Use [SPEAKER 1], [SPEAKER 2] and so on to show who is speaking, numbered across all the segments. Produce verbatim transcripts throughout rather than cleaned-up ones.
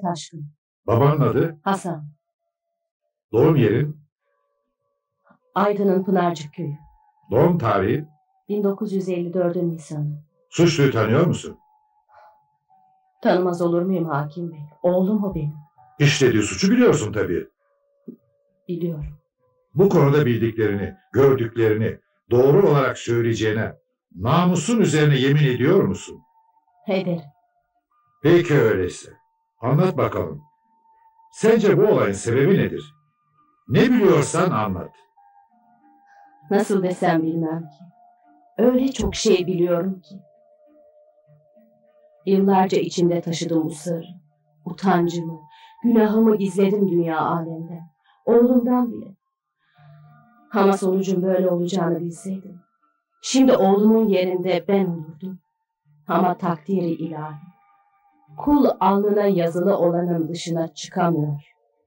[SPEAKER 1] Emine Taşkın.
[SPEAKER 2] Babanın adı?
[SPEAKER 1] Hasan.
[SPEAKER 2] Doğum yerin?
[SPEAKER 1] Aydın'ın Pınarcık Köyü.
[SPEAKER 2] Doğum tarihi?
[SPEAKER 1] bin dokuz yüz elli dördün Nisan'ı.
[SPEAKER 2] Suçluyu tanıyor musun?
[SPEAKER 1] Tanımaz olur muyum hakim bey? Oğlum o benim.
[SPEAKER 2] İşlediği suçu biliyorsun tabii.
[SPEAKER 1] Biliyorum.
[SPEAKER 2] Bu konuda bildiklerini, gördüklerini doğru olarak söyleyeceğine namusun üzerine yemin ediyor musun?
[SPEAKER 1] Ederim.
[SPEAKER 2] Peki öyleyse. Anlat bakalım. Sence bu olayın sebebi nedir? Ne biliyorsan anlat.
[SPEAKER 1] Nasıl desem bilmem ki. Öyle çok şey biliyorum ki. Yıllarca içimde taşıdım bu sırrı. Utancımı, günahımı gizledim dünya alemden. Oğlumdan bile. Ama sonucun böyle olacağını bilseydim. Şimdi oğlumun yerinde ben olurdum. Ama takdiri ilahi. Kul alnına yazılı olanın dışına çıkamıyor.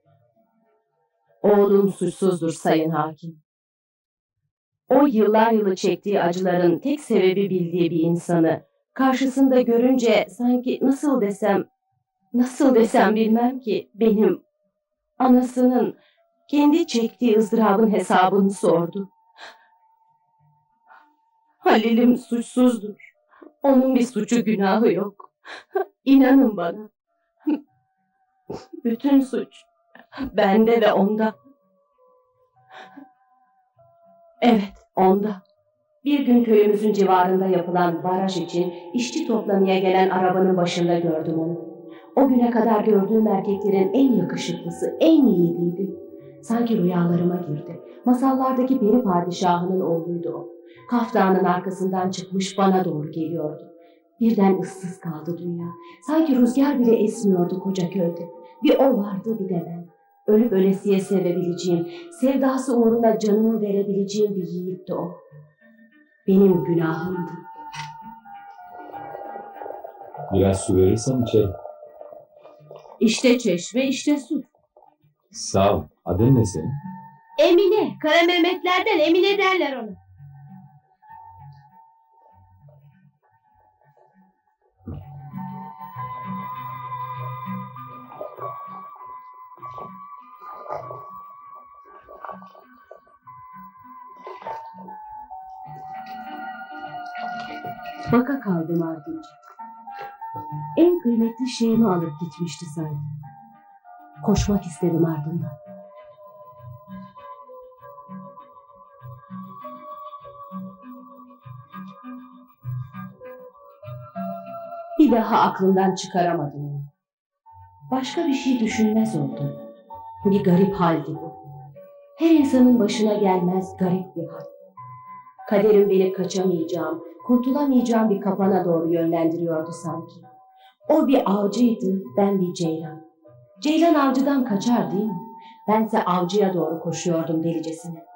[SPEAKER 1] Oğlum suçsuzdur sayın hakim. O yıllar yılı çektiği acıların tek sebebi bildiği bir insanı karşısında görünce sanki nasıl desem, nasıl desem bilmem ki benim anasının kendi çektiği ızdırabın hesabını sordu. Halil'im suçsuzdur. Onun bir suçu günahı yok. İnanın bana. Bütün suç bende ve onda. Evet, onda. Bir gün köyümüzün civarında yapılan baraj için işçi toplamaya gelen arabanın başında gördüm onu. O güne kadar gördüğüm erkeklerin en yakışıklısı, en yiğidiydi. Sanki rüyalarıma girdi. Masallardaki peri padişahının oğluydu o. Kaftanın arkasından çıkmış bana doğru geliyordu. Birden ıssız kaldı dünya. Sanki rüzgar bile esmiyordu koca köyde. Bir o vardı, bir de ben. Ölüp ölesiye sevebileceğim, sevdası uğruna canımı verebileceğim bir yiğitti o. Benim günahımdı.
[SPEAKER 3] Biraz su verirsen içerim.
[SPEAKER 1] İşte çeşme, işte su.
[SPEAKER 3] Sağ ol. Adın ne senin?
[SPEAKER 1] Emine. Kara Mehmetlerden Emine derler ona. Baka kaldım ardınca. En kıymetli şeyimi alıp gitmişti sanki. Koşmak istedim ardından. Bir daha aklımdan çıkaramadım onu. Başka bir şey düşünmez oldum. Bir garip haldi bu. Her insanın başına gelmez garip bir hal. Kaderim beni kaçamayacağım, kurtulamayacağım bir kapana doğru yönlendiriyordu sanki. O bir avcıydı, ben bir ceylan. Ceylan avcıdan kaçar değil mi? Bense avcıya doğru koşuyordum delicesine.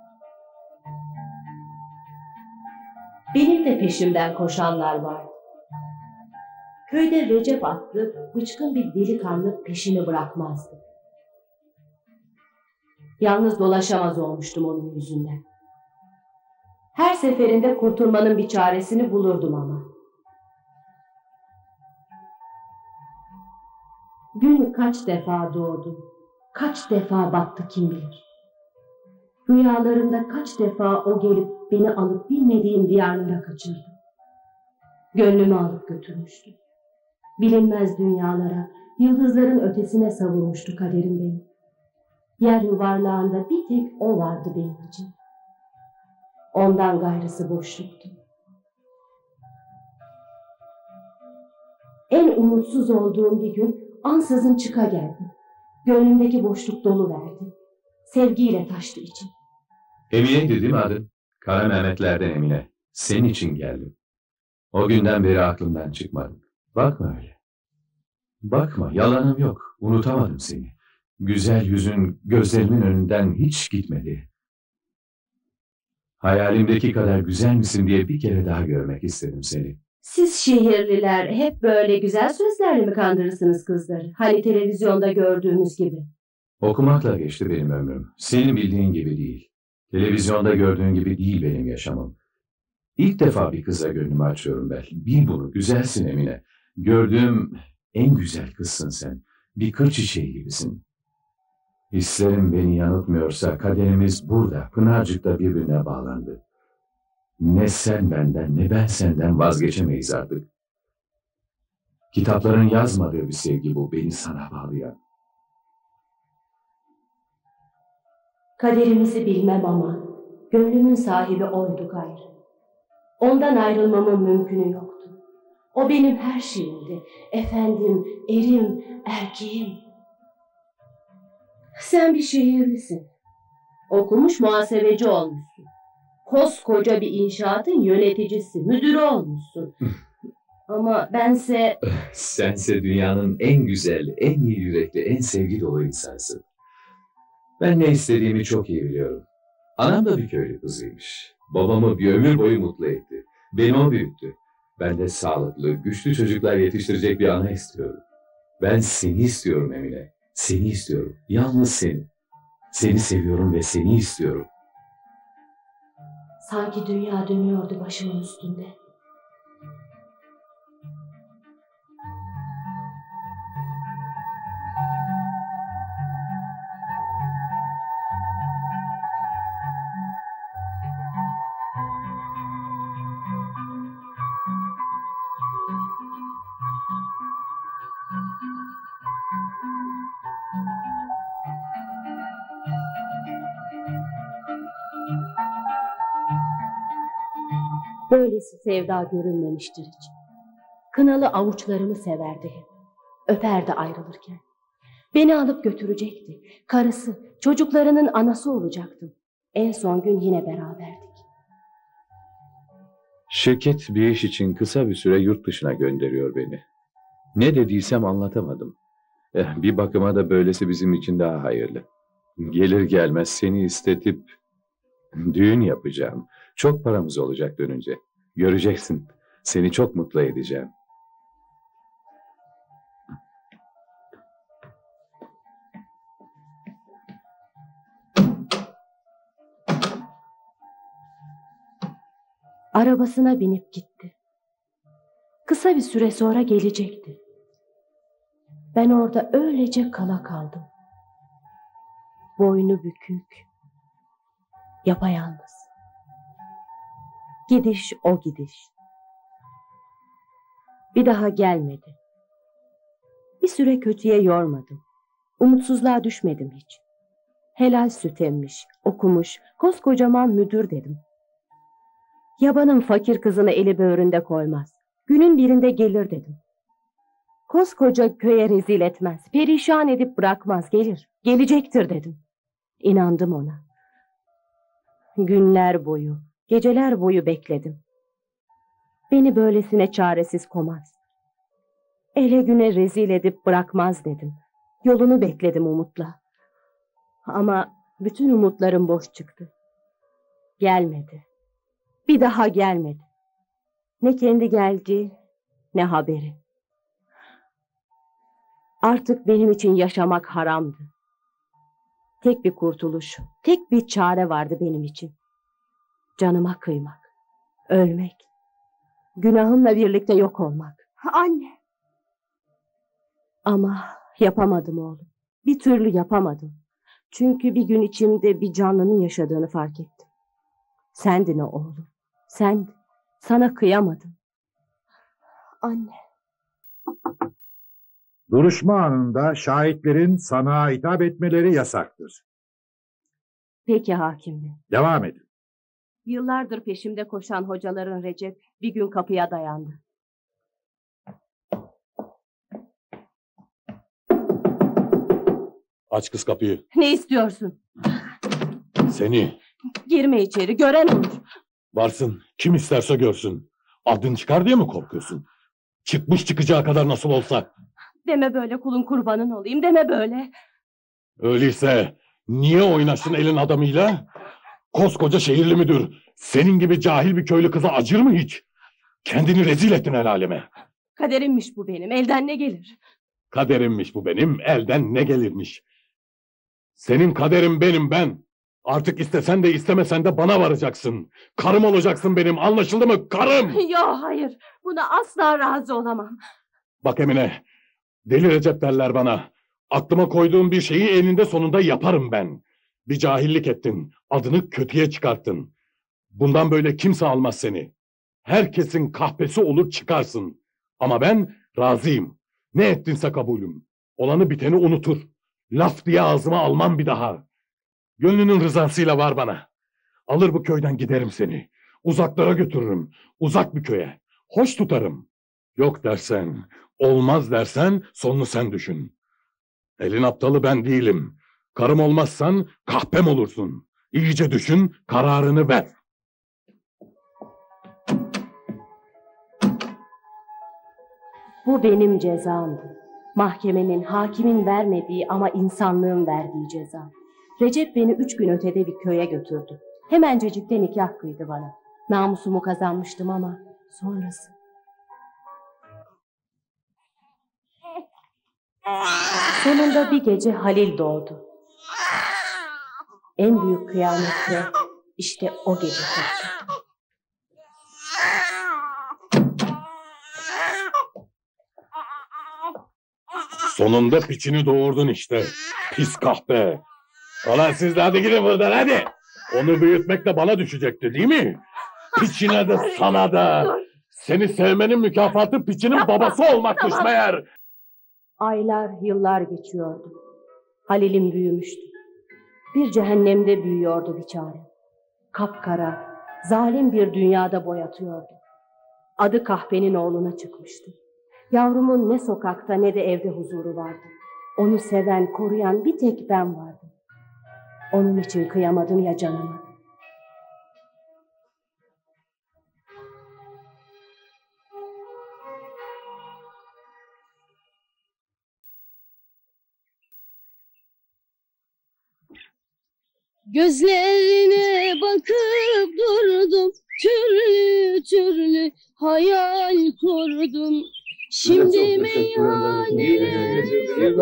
[SPEAKER 1] Benim de peşimden koşanlar vardı. Köyde Recep adlı bıçkın bir delikanlı peşini bırakmazdı. Yalnız dolaşamaz olmuştum onun yüzünden. Her seferinde kurtulmanın bir çaresini bulurdum ama. Gün kaç defa doğdu, kaç defa battı kim bilir. Rüyalarımda kaç defa o gelip beni alıp bilmediğim diyarlara kaçırdı. Gönlümü alıp götürmüştü. Bilinmez dünyalara, yıldızların ötesine savurmuştu kaderim beni. Yer yuvarlağında bir tek o vardı benim için. Ondan gayrısı boşluktu. En umutsuz olduğum bir gün ansızın çıka geldi. Gönlümdeki boşluk dolu verdi. Sevgiyle taştı içim.
[SPEAKER 3] Emine'ydi değil mi adın? Kara Mehmetlerden Emine. Senin için geldim. O günden beri aklımdan çıkmadın. Bakma öyle. Bakma, yalanım yok. Unutamadım seni. Güzel yüzün gözlerimin önünden hiç gitmedi. Hayalimdeki kadar güzel misin diye bir kere daha görmek istedim seni.
[SPEAKER 1] Siz şehirliler hep böyle güzel sözlerle mi kandırırsınız kızları? Hani televizyonda gördüğümüz gibi.
[SPEAKER 3] Okumakla geçti benim ömrüm. Senin bildiğin gibi değil. Televizyonda gördüğün gibi değil benim yaşamım. İlk defa bir kıza gönlümü açıyorum ben. Bil bunu, güzelsin Emine. Gördüğüm en güzel kızsın sen. Bir kır çiçeği gibisin. Hislerim beni yanıltmıyorsa kaderimiz burada, Pınarcık'ta birbirine bağlandı. Ne sen benden ne ben senden vazgeçemeyiz artık. Kitapların yazmadığı bir sevgi bu, beni sana bağlayan.
[SPEAKER 1] Kaderimizi bilmem ama gönlümün sahibi oydu gayrı. Ondan ayrılmamın mümkünü yoktu. O benim her şeyimdi. Efendim, erim, erkeğim. Sen bir şehirlisin. Okumuş muhasebeci olmuşsun. Koskoca bir inşaatın yöneticisi, müdürü olmuşsun. Ama bense...
[SPEAKER 3] Sense dünyanın en güzel, en iyi yürekli, en sevgi dolu insansın. Ben ne istediğimi çok iyi biliyorum. Anam da bir köylü kızıymış. Babamı bir ömür boyu mutlu etti. Beni o büyüttü. Ben de sağlıklı, güçlü çocuklar yetiştirecek bir ana istiyorum. Ben seni istiyorum Emine. Seni istiyorum. Yalnız seni. Seni seviyorum ve seni istiyorum.
[SPEAKER 1] Sanki dünya dönüyordu başımın üstünde. Böylesi sevda görülmemiştir hiç. Kınalı avuçlarımı severdi hep. Öperdi ayrılırken. Beni alıp götürecekti. Karısı, çocuklarının anası olacaktım. En son gün yine beraberdik.
[SPEAKER 3] Şirket bir iş için kısa bir süre yurt dışına gönderiyor beni. Ne dediysem anlatamadım. Eh, bir bakıma da böylesi bizim için daha hayırlı. Gelir gelmez seni istetip düğün yapacağım. Çok paramız olacak dönünce. Göreceksin. Seni çok mutlu edeceğim.
[SPEAKER 1] Arabasına binip gitti. Kısa bir süre sonra gelecekti. Ben orada öylece kala kaldım. Boynu bükük, yapayalnız. Gidiş o gidiş. Bir daha gelmedi. Bir süre kötüye yormadım. Umutsuzluğa düşmedim hiç. Helal süt emmiş, okumuş, koskocaman müdür dedim. Yabanın fakir kızını eli böğründe koymaz. Günün birinde gelir dedim. Koskoca köye rezil etmez, perişan edip bırakmaz, gelir, gelecektir dedim. İnandım ona. Günler boyu, geceler boyu bekledim. Beni böylesine çaresiz komaz. Ele güne rezil edip bırakmaz dedim. Yolunu bekledim umutla. Ama bütün umutlarım boş çıktı. Gelmedi. Bir daha gelmedi. Ne kendi geldi, ne haberi. Artık benim için yaşamak haramdı. Tek bir kurtuluş, tek bir çare vardı benim için. Canıma kıymak, ölmek, günahımla birlikte yok olmak.
[SPEAKER 4] Anne.
[SPEAKER 1] Ama yapamadım oğlum. Bir türlü yapamadım. Çünkü bir gün içimde bir canlının yaşadığını fark ettim. Sendin o oğlum. Sendin. Sana kıyamadım.
[SPEAKER 4] Anne.
[SPEAKER 2] Duruşma anında şahitlerin sana hitap etmeleri yasaktır.
[SPEAKER 1] Peki hakim bey.
[SPEAKER 2] Devam edin.
[SPEAKER 1] Yıllardır peşimde koşan hocaların Recep bir gün kapıya dayandı.
[SPEAKER 5] Aç kız kapıyı.
[SPEAKER 1] Ne istiyorsun?
[SPEAKER 5] Seni.
[SPEAKER 1] Girme içeri, gören olur.
[SPEAKER 5] Varsın. Kim isterse görsün. Adın çıkar diye mi korkuyorsun? Çıkmış çıkacağı kadar nasıl olsa.
[SPEAKER 1] Deme böyle, kulun kurbanın olayım, deme böyle.
[SPEAKER 5] Öyleyse niye oynaştın elin adamıyla? Koskoca şehirli müdür. Senin gibi cahil bir köylü kıza acır mı hiç? Kendini rezil ettin el aleme.
[SPEAKER 1] Kaderimmiş bu benim, elden ne gelir?
[SPEAKER 5] Kaderimmiş bu benim, elden ne gelirmiş. Senin kaderin benim ben. Artık istesen de istemesen de bana varacaksın. Karım olacaksın benim, anlaşıldı mı? Karım!
[SPEAKER 1] Yok, hayır, buna asla razı olamam.
[SPEAKER 5] Bak Emine, Deli Recep derler bana. Aklıma koyduğum bir şeyi eninde sonunda yaparım ben. Bir cahillik ettin. Adını kötüye çıkarttın. Bundan böyle kimse almaz seni. Herkesin kahpesi olur çıkarsın. Ama ben razıyım. Ne ettinse kabulüm. Olanı biteni unutur. Laf diye ağzıma almam bir daha. Gönlünün rızasıyla var bana. Alır bu köyden giderim seni. Uzaklara götürürüm. Uzak bir köye. Hoş tutarım. Yok dersen, olmaz dersen sonunu sen düşün. Elin aptalı ben değilim. Karım olmazsan kahpem olursun. İyice düşün, kararını ver.
[SPEAKER 1] Bu benim cezamdı. Mahkemenin, hakimin vermediği ama insanlığın verdiği ceza. Recep beni üç gün ötede bir köye götürdü. Hemencecikte nikah kıydı bana. Namusumu kazanmıştım ama sonrası. Sonunda bir gece Halil doğdu. En büyük kıyamet de işte o gece koptu.
[SPEAKER 5] Sonunda piçini doğurdun işte. Pis kahpe. Ulan siz de hadi gidin buradan hadi. Onu büyütmek de bana düşecekti değil mi? Piçine de sana da. Seni sevmenin mükafatı piçinin babası olmakmış meğer.
[SPEAKER 1] Aylar, yıllar geçiyordu. Halil'im büyümüştü. Bir cehennemde büyüyordu biçare. Kapkara, zalim bir dünyada boyatıyordu. Adı kahpenin oğluna çıkmıştı. Yavrumun ne sokakta ne de evde huzuru vardı. Onu seven, koruyan bir tek ben vardım. Onun için kıyamadım ya canıma.
[SPEAKER 4] Gözlerine bakıp durdum, türlü türlü hayal kurdum. Şimdi meyhaneler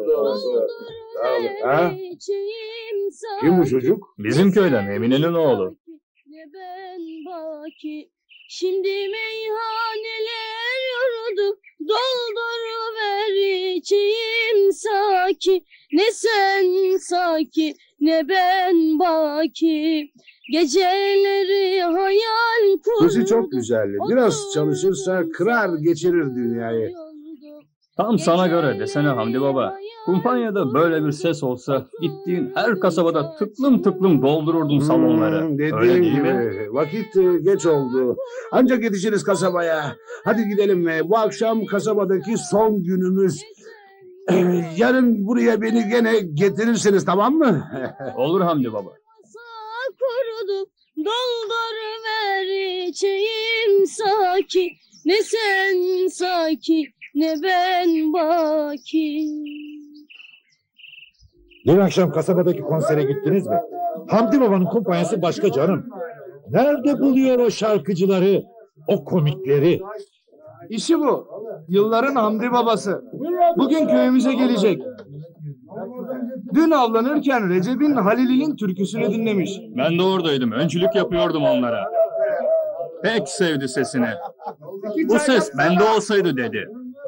[SPEAKER 6] Ha? Kim bu çocuk?
[SPEAKER 7] Bizim köyden Emine'nin oğlu.
[SPEAKER 4] Ne ben baki. Şimdi meyhaneler yorduk, dolduruver içeyim saki. Ne sen saki, ne ben baki. Geceleri hayal kurdum.
[SPEAKER 6] Kızı çok güzeldi. Biraz çalışırsa kırar geçirir dünyayı.
[SPEAKER 7] Tam sana göre desene Hamdi Baba. Kumpanyada böyle bir ses olsa gittiğin her kasabada tıklım tıklım doldururdun salonları.
[SPEAKER 6] Hmm,
[SPEAKER 7] Öyle
[SPEAKER 6] dediğim
[SPEAKER 7] değil
[SPEAKER 6] gibi.
[SPEAKER 7] mi?
[SPEAKER 6] Vakit e, geç oldu. Ancak yetişiriz kasabaya. Hadi gidelim. e, Bu akşam kasabadaki son günümüz. E, Yarın buraya beni gene getirirsiniz, tamam mı?
[SPEAKER 7] Olur Hamdi Baba.
[SPEAKER 4] Kuruduk, dolduruver içeyim saki. Ne sen saki, ne ben baki.
[SPEAKER 2] Dün akşam kasabadaki konsere gittiniz mi? Hamdi Baba'nın kumpanyası başka canım. Nerede buluyor o şarkıcıları, o komikleri?
[SPEAKER 8] İşi bu. Yılların Hamdi babası. Bugün köyümüze gelecek. Dün avlanırken Recep'in Halil'in türküsünü dinlemiş.
[SPEAKER 7] Ben de oradaydım. Öncülük yapıyordum onlara. Pek sevdi sesini. Bu ses bende olsaydı dedi.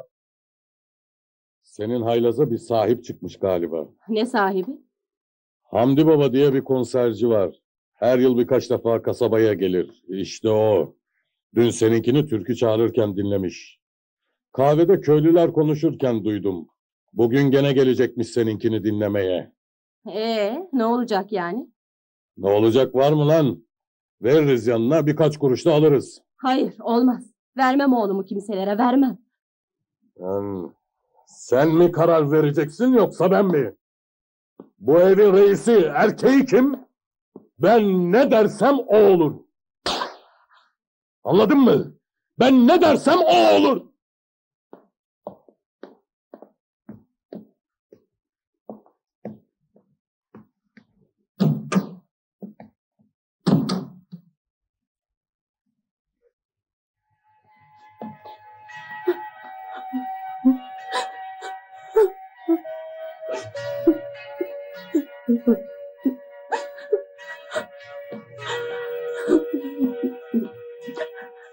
[SPEAKER 5] Senin haylaza bir sahip çıkmış galiba.
[SPEAKER 1] Ne sahibi?
[SPEAKER 5] Hamdi Baba diye bir konserci var. Her yıl birkaç defa kasabaya gelir. İşte o. Dün seninkini türkü çağırırken dinlemiş. Kahvede köylüler konuşurken duydum. Bugün gene gelecekmiş seninkini dinlemeye.
[SPEAKER 1] Ee, ne olacak yani?
[SPEAKER 5] Ne olacak var mı lan? Veririz yanına, birkaç kuruş da alırız.
[SPEAKER 1] Hayır, olmaz. Vermem oğlumu kimselere, vermem.
[SPEAKER 5] Yani, sen mi karar vereceksin yoksa ben mi? Bu evin reisi, erkeği kim? Ben ne dersem o olur. Anladın mı? Ben ne dersem o olur.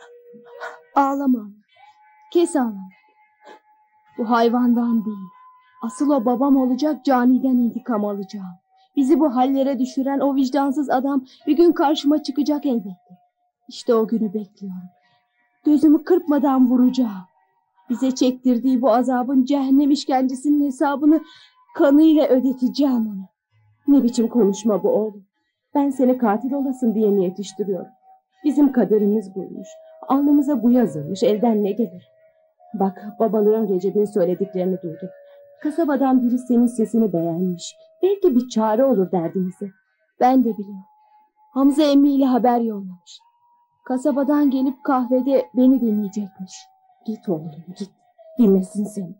[SPEAKER 4] Ağlama. Kes ağlama. Bu hayvandan değil. Asıl o babam olacak, caniden intikam alacağım. Bizi bu hallere düşüren o vicdansız adam bir gün karşıma çıkacak elbette. İşte o günü bekliyorum. Gözümü kırpmadan vuracağım. Bize çektirdiği bu azabın, cehennem işkencesinin hesabını kanıyla ödeteceğim ona. Ne biçim konuşma bu oğlum? Ben seni katil olasın diye mi yetiştiriyorum? Bizim kaderimiz buymuş. Alnımıza bu yazılmış, elden ne gelir? Bak, babalığın Recep'in söylediklerini duyduk. Kasabadan biri senin sesini beğenmiş. Belki bir çare olur derdimize. Ben de biliyorum. Hamza emmiyle haber yollamış. Kasabadan gelip kahvede beni dinleyecekmiş. Git oğlum, git. Dinlesin seni.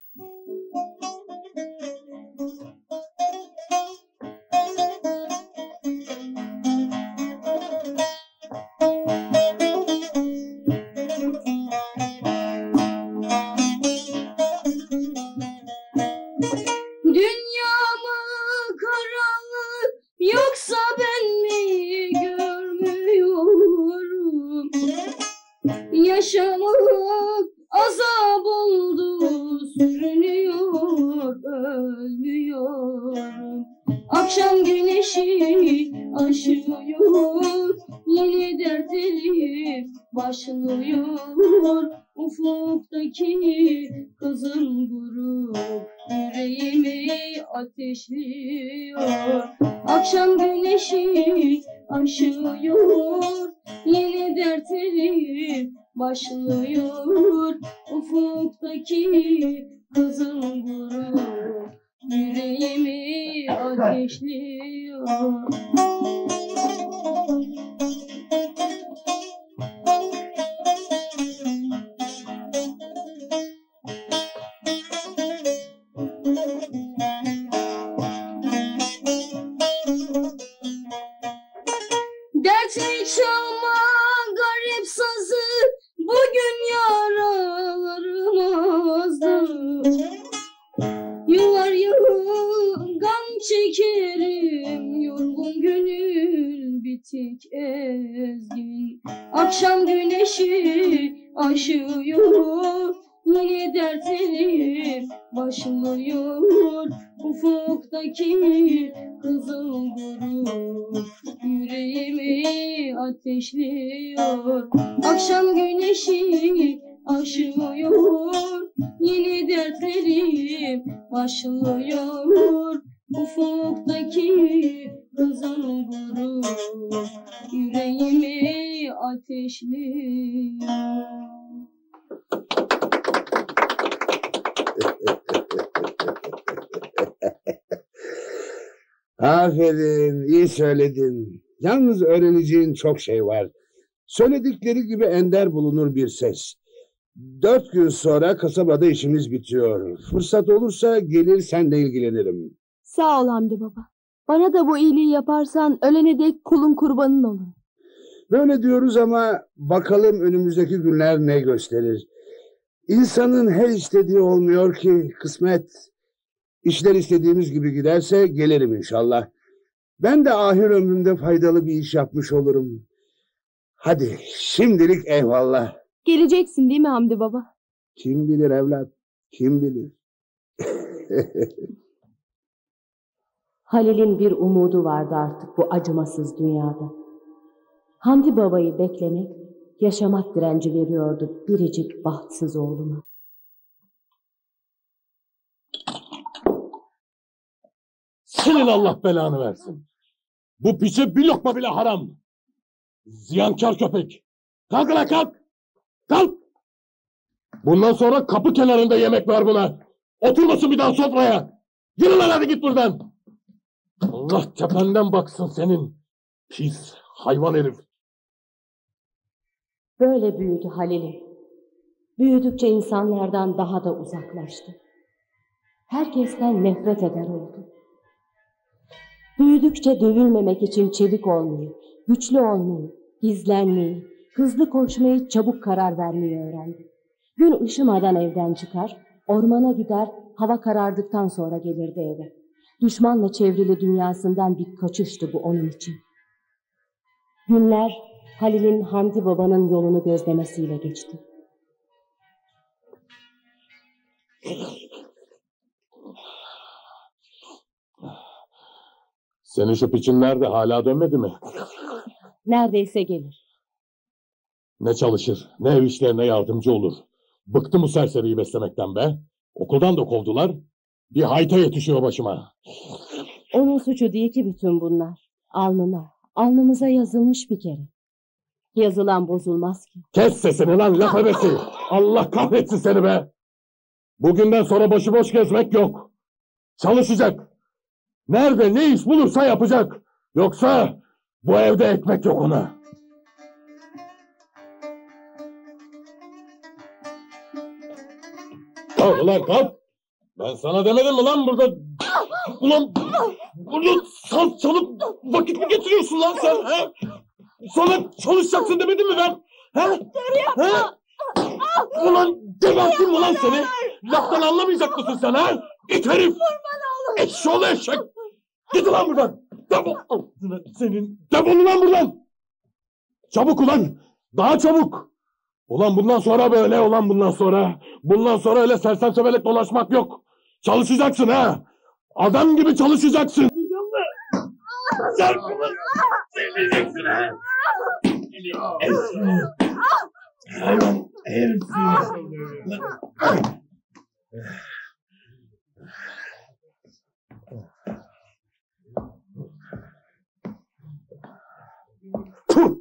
[SPEAKER 4] Yoksa ben mi görmüyorum? Yaşamak azap oldu, sürünüyor, ölmüyorum. Akşam güneşi aşıyor, yeni dertlerim başlıyor. Ufuktaki kızıl grup yüreğimi ateşliyor. Akşam güneşi aşıyor, yeni dertlerim başlıyor. Ufuktaki kızıl grup yüreğimi ateşliyor. Dertli çalma garip sazı, bugün yaralarım azdı. Yıllar yılı gam çekerim, yorgun gönül bitik ezgin. Akşam güneşi aşıyor, yeni dertlerim başlıyor. Ufuktaki kızıl grup yüreğimi ateşliyor. Akşam güneşi aşıyor, yeni dertlerim başlıyor. Ufuktaki kızıl grup yüreğimi ateşliyor.
[SPEAKER 6] Aferin, iyi söyledin. Yalnız öğreneceğin çok şey var. Söyledikleri gibi ender bulunur bir ses. Dört gün sonra kasabada işimiz bitiyor. Fırsat olursa gelir senle ilgilenirim.
[SPEAKER 4] Sağ ol Hamdi baba. Bana da bu iyiliği yaparsan ölene dek kulun kurbanın olurum.
[SPEAKER 6] Böyle diyoruz ama bakalım önümüzdeki günler ne gösterir. İnsanın her istediği olmuyor ki, kısmet. İşler istediğimiz gibi giderse gelirim inşallah. Ben de ahir ömrümde faydalı bir iş yapmış olurum. Hadi şimdilik eyvallah.
[SPEAKER 4] Geleceksin değil mi Hamdi baba?
[SPEAKER 6] Kim bilir evlat, kim bilir.
[SPEAKER 1] Halil'in bir umudu vardı artık bu acımasız dünyada. Hamdi babayı beklemek, yaşamak direnci veriyordu biricik bahtsız oğluma.
[SPEAKER 5] Senin Allah belanı versin. Bu piçe bir lokma bile haram. Ziyankar köpek. Kalk lan kalk. Kalk. Bundan sonra kapı kenarında yemek ver buna. Oturmasın bir daha sofraya. Yürü lan hadi git buradan. Allah tependen baksın senin. Pis hayvan herif.
[SPEAKER 1] Böyle büyüdü Halil'im. Büyüdükçe insanlardan daha da uzaklaştı. Herkesten nefret eder oldu. Büyüdükçe dövülmemek için çevik olmayı, güçlü olmayı, gizlenmeyi, hızlı koşmayı, çabuk karar vermeyi öğrendi. Gün ışımadan evden çıkar, ormana gider, hava karardıktan sonra gelirdi eve. Düşmanla çevrili dünyasından bir kaçıştı bu onun için. Günler Halil'in Hamdi babanın yolunu gözlemesiyle geçti.
[SPEAKER 5] Senin şu piçin nerede? Hala dönmedi mi?
[SPEAKER 1] Neredeyse gelir.
[SPEAKER 5] Ne çalışır, ne ev işlerine yardımcı olur. Bıktım bu serseriyi beslemekten be. Okuldan da kovdular. Bir hayta yetişiyor başıma.
[SPEAKER 1] Onun suçu değil ki bütün bunlar. Alnına, alnımıza yazılmış bir kere. Yazılan bozulmaz ki.
[SPEAKER 5] Kes sesini lan laf ebesi. Allah kahretsin seni be. Bugünden sonra başıboş gezmek yok. Çalışacak. Nerede ne iş bulursa yapacak. Yoksa bu evde ekmek yok ona. Kalk ulan kalk. Ben sana demedim mi lan burada? Ulan burada sal çalıp vakit mi getiriyorsun lan sen? He? Sonra çalışacaksın demedim mi ben? He? He? Ulan gebertin mi lan seni? Laftan anlamayacak mısın sen ha? İt herif! Eşşoğlu eşek! Git ulan buradan! Defol! Ağzına senin! Defol ulan buradan! Çabuk ulan! Daha çabuk! Ulan bundan sonra böyle, ulan bundan sonra. Bundan sonra öyle sersem sebelek dolaşmak yok. Çalışacaksın ha! Adam gibi çalışacaksın! Çarpımı! Seveceksin ha! Eşşoğlu! Hemen herifsin! Puh!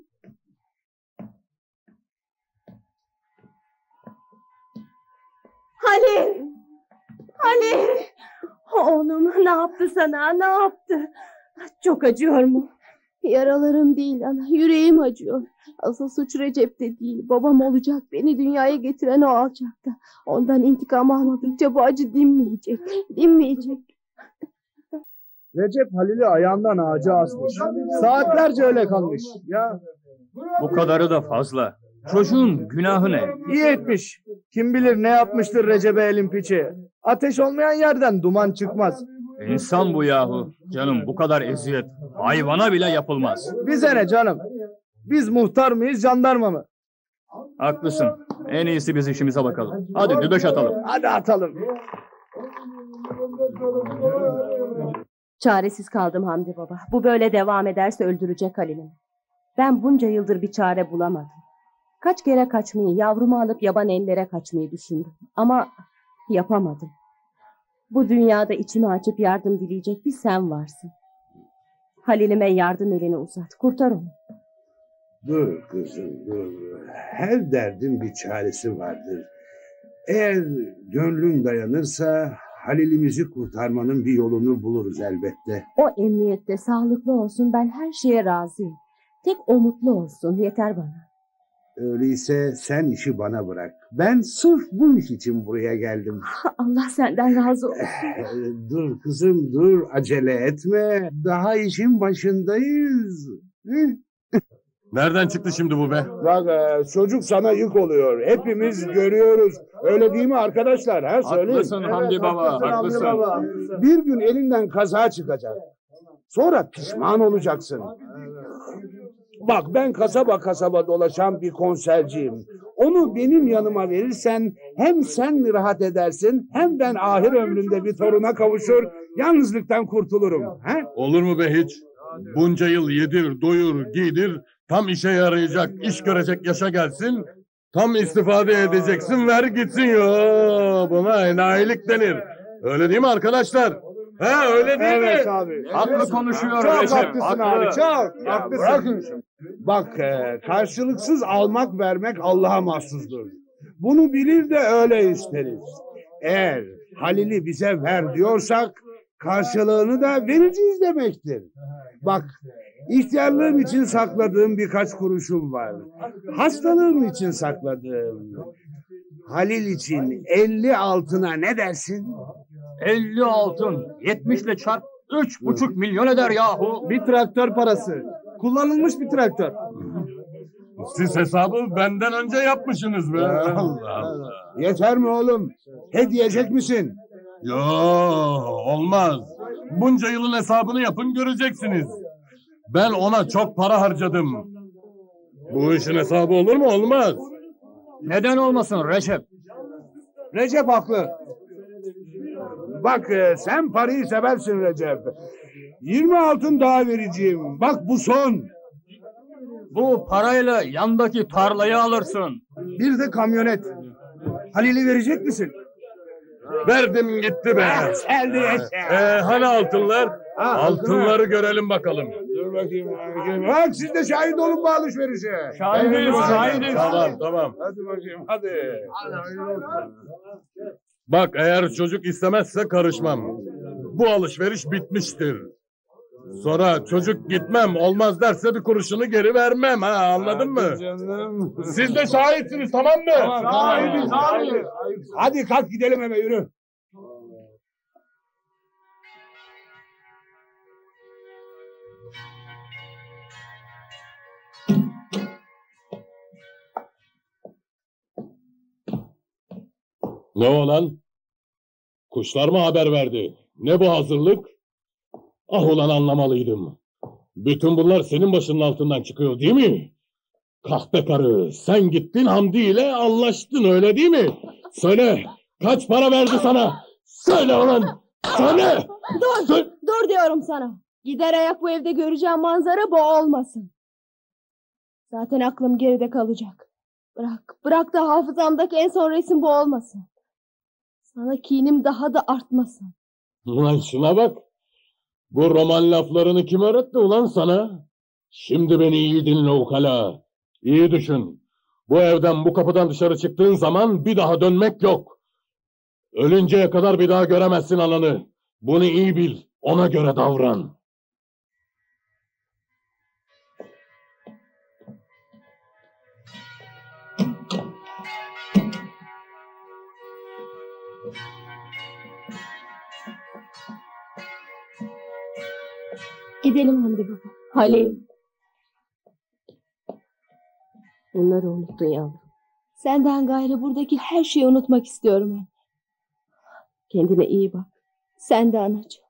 [SPEAKER 4] Halil! Halil! Oğlum ne yaptı sana? Ne yaptı? Çok acıyor mu? Yaralarım değil ana. Yüreğim acıyor. Asıl suç Recep'te değil. Babam olacak. Beni dünyaya getiren o alçakta. Ondan intikam almadıkça bu acı dinmeyecek. Dinmeyecek.
[SPEAKER 8] Recep Halil'i ayağından ağaca asmış. Saatlerce öyle kalmış. Ya
[SPEAKER 7] Bu kadarı da fazla. Çocuğun günahı ne?
[SPEAKER 8] iyi etmiş. Kim bilir ne yapmıştır Recep'e elin piçi. Ateş olmayan yerden duman çıkmaz.
[SPEAKER 7] İnsan bu yahu. Canım bu kadar eziyet. Hayvana bile yapılmaz.
[SPEAKER 8] Bize ne canım? Biz muhtar mıyız, jandarma mı?
[SPEAKER 7] Haklısın. En iyisi biz işimize bakalım. Hadi dübeş atalım.
[SPEAKER 8] Hadi atalım.
[SPEAKER 1] Çaresiz kaldım Hamdi Baba. Bu böyle devam ederse öldürecek Halil'im. Ben bunca yıldır bir çare bulamadım. Kaç kere kaçmayı, yavrumu alıp yaban ellere kaçmayı düşündüm. Ama yapamadım. Bu dünyada içimi açıp yardım dileyecek bir sen varsın. Halil'ime yardım elini uzat. Kurtar onu.
[SPEAKER 6] Dur kızım dur. Her derdin bir çaresi vardır. Eğer gönlün dayanırsa Halil'imizi kurtarmanın bir yolunu buluruz elbette.
[SPEAKER 1] O emniyette sağlıklı olsun, ben her şeye razıyım. Tek o mutlu olsun yeter bana.
[SPEAKER 6] Öyleyse sen işi bana bırak. Ben sırf bu iş için buraya geldim.
[SPEAKER 1] Allah senden razı olsun.
[SPEAKER 6] Dur kızım dur, acele etme. Daha işin başındayız.
[SPEAKER 5] Nereden çıktı şimdi bu be?
[SPEAKER 6] Bak e, çocuk sana yük oluyor. Hepimiz görüyoruz. Öyle değil mi arkadaşlar? Ha? Söyleyin.
[SPEAKER 7] Haklısın Hamdi Baba, haklısın.
[SPEAKER 6] Baba. Bir gün elinden kaza çıkacak. Sonra pişman olacaksın. Bak ben kasaba kasaba dolaşan bir konserciyim. Onu benim yanıma verirsen hem sen rahat edersin hem ben ahir ömründe bir toruna kavuşur, yalnızlıktan kurtulurum. He?
[SPEAKER 5] Olur mu be hiç? Bunca yıl yedir, doyur, giydir, tam işe yarayacak, iş görecek yaşa gelsin, tam istifade edeceksin, ver gitsin. Yo, buna enayilik denir. Öyle değil mi arkadaşlar? He öyle değil
[SPEAKER 8] Evet
[SPEAKER 5] mi?
[SPEAKER 8] abi.
[SPEAKER 7] Haklı konuşuyor
[SPEAKER 8] Çok
[SPEAKER 7] Recep.
[SPEAKER 8] haklısın
[SPEAKER 7] Haklı.
[SPEAKER 8] abi. Çok
[SPEAKER 6] Ya
[SPEAKER 8] haklısın.
[SPEAKER 6] bırakın şunu. Bak e, karşılıksız almak vermek Allah'a mahsustur. Bunu bilir de öyle isteriz. Eğer Halil'i bize ver diyorsak karşılığını da vereceğiz demektir. Bak ihtiyarlığım için sakladığım birkaç kuruşum var. Hastalığım için sakladığım. Halil için elli altına ne dersin?
[SPEAKER 7] elli altın. yetmişle çarp. Üç buçuk milyon eder yahu.
[SPEAKER 8] Bir traktör parası. Kullanılmış bir traktör.
[SPEAKER 5] Siz hesabı benden önce yapmışsınız be.
[SPEAKER 6] Allah Allah. Yeter mi oğlum? Hediyecek misin?
[SPEAKER 5] Yo, olmaz. Bunca yılın hesabını yapın göreceksiniz. Ben ona çok para harcadım. Bu işin hesabı olur mu? Olmaz.
[SPEAKER 7] Neden olmasın Recep?
[SPEAKER 6] Recep haklı. Bak e, sen parayı seversin Recep. Yirmi altın daha vereceğim. Bak bu son.
[SPEAKER 7] Bu parayla yandaki tarlayı alırsın.
[SPEAKER 8] Bir de kamyonet. Halil'i verecek misin?
[SPEAKER 5] Verdim gitti be.
[SPEAKER 6] Geldi yaşa.
[SPEAKER 5] Ee, hani altınlar?
[SPEAKER 6] Ha,
[SPEAKER 5] Altınları görelim bakalım.
[SPEAKER 6] Dur bakayım. bakayım. Bak siz de şahit olun bu alışverişe.
[SPEAKER 7] Şahidiz, şahidiz.
[SPEAKER 5] Tamam tamam.
[SPEAKER 6] Hadi bakayım hadi.
[SPEAKER 5] Bak eğer çocuk istemezse karışmam. Bu alışveriş bitmiştir. Sonra çocuk gitmem olmaz derse bir kuruşunu geri vermem ha anladın mı?
[SPEAKER 6] Canım.
[SPEAKER 5] Siz de şahitsiniz tamam mı?
[SPEAKER 6] Şahidiz abi. Hadi kalk gidelim eve yürü.
[SPEAKER 5] Ne o lan? Kuşlar mı haber verdi? Ne bu hazırlık? Ah ulan anlamalıydım. Bütün bunlar senin başının altından çıkıyor değil mi? Kahpe karı, sen gittin Hamdi ile anlaştın öyle değil mi? Söyle, kaç para verdi sana? Söyle ulan, söyle!
[SPEAKER 4] Dur,
[SPEAKER 5] Sö-
[SPEAKER 4] dur diyorum sana. Gider ayak bu evde göreceğim manzara bu olmasın. Zaten aklım geride kalacak. Bırak, bırak da hafızamdaki en son resim bu olmasın. Sana kinim daha da artmasın.
[SPEAKER 5] Ulan şuna bak. Bu roman laflarını kim öğretti ulan sana? Şimdi beni iyi dinle ukala. İyi düşün. Bu evden bu kapıdan dışarı çıktığın zaman bir daha dönmek yok. Ölünceye kadar bir daha göremezsin ananı. Bunu iyi bil. Ona göre davran.
[SPEAKER 4] Gidelim Hamdi baba.
[SPEAKER 1] Halil. Bunları unuttun yavrum.
[SPEAKER 4] Senden gayrı buradaki her şeyi unutmak istiyorum ben.
[SPEAKER 1] Kendine iyi bak.
[SPEAKER 4] Sen de anacığım.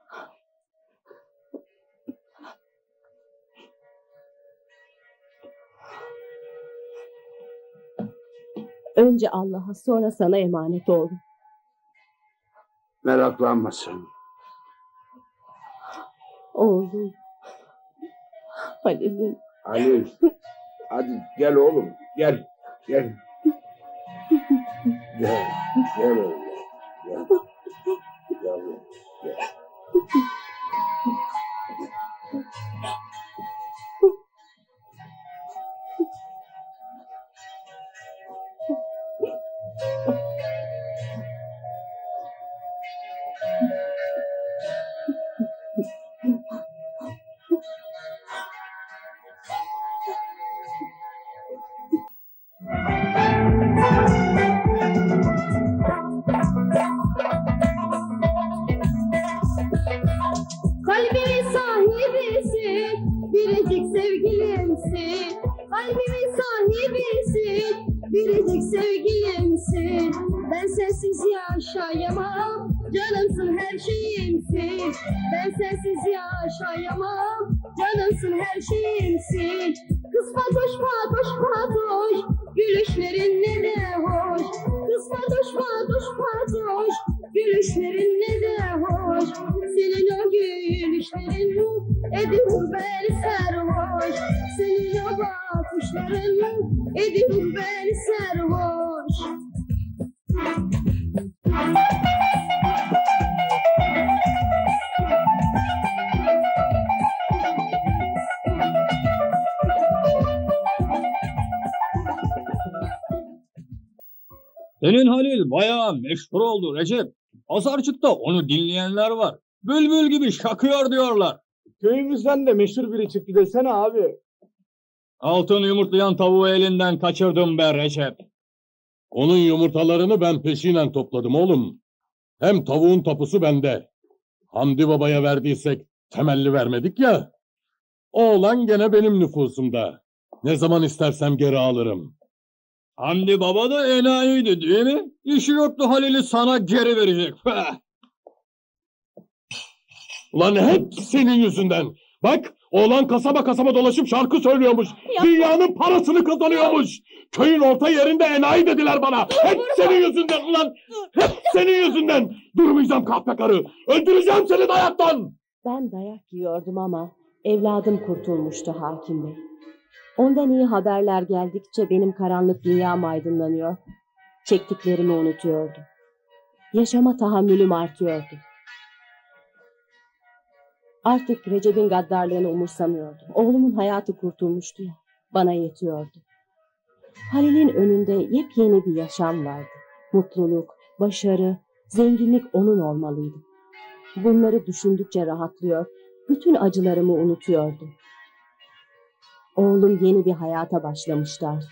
[SPEAKER 1] Önce Allah'a sonra sana emanet oldum.
[SPEAKER 6] Meraklanmasın.
[SPEAKER 1] Oğlum. Halil'im.
[SPEAKER 6] Halil. Hadi gel oğlum. Gel. Gel. Gel. Gel oğlum. Gel. Gel. oğlum, Gel.
[SPEAKER 9] Kalbimin sahibisin, biricik sevgilimsin. Kalbimin sahibisin, biricik sevgilimsin. Ben sensiz yaşayamam, canımsın her şeyimsin. Ben sensiz yaşayamam, canımsın her şeyimsin. Kız Fatoş, Fatoş, Fatoş, gülüşlerin ne de hoş. Kız Fatoş, Fatoş, Fatoş, gülüşlerin ne de hoş. Senin o gülüşlerin ediyor beni sarhoş. Senin o bakışların ediyor beni sarhoş.
[SPEAKER 7] Senin Halil bayağı meşhur oldu Recep. Pazarcıkta onu dinleyenler var. Bülbül gibi şakıyor diyorlar.
[SPEAKER 8] Köyümüzden de meşhur biri çıktı desene abi.
[SPEAKER 7] Altın yumurtlayan tavuğu elinden kaçırdım be Recep.
[SPEAKER 5] Onun yumurtalarını ben peşinen topladım oğlum. Hem tavuğun tapusu bende. Hamdi Baba'ya verdiysek temelli vermedik ya. Oğlan gene benim nüfusumda. Ne zaman istersem geri alırım.
[SPEAKER 7] Hamdi Baba da enayiydi değil mi? İşi yoktu Halil'i sana geri verecek. Heh.
[SPEAKER 5] Ulan hep senin yüzünden. Bak oğlan kasaba kasaba dolaşıp şarkı söylüyormuş. Dünyanın parasını kazanıyormuş. Köyün orta yerinde enayi dediler bana. Hep senin yüzünden ulan. Hep senin yüzünden. Durmayacağım kahpe karı. Öldüreceğim seni dayaktan.
[SPEAKER 1] Ben dayak yiyordum ama evladım kurtulmuştu hakim bey. Ondan iyi haberler geldikçe benim karanlık dünyam aydınlanıyor. Çektiklerimi unutuyordum. Yaşama tahammülüm artıyordu. Artık Recep'in gaddarlığını umursamıyordum. Oğlumun hayatı kurtulmuştu ya, bana yetiyordu. Halil'in önünde yepyeni bir yaşam vardı. Mutluluk, başarı, zenginlik onun olmalıydı. Bunları düşündükçe rahatlıyor, bütün acılarımı unutuyordum. Oğlum yeni bir hayata başlamıştı artık.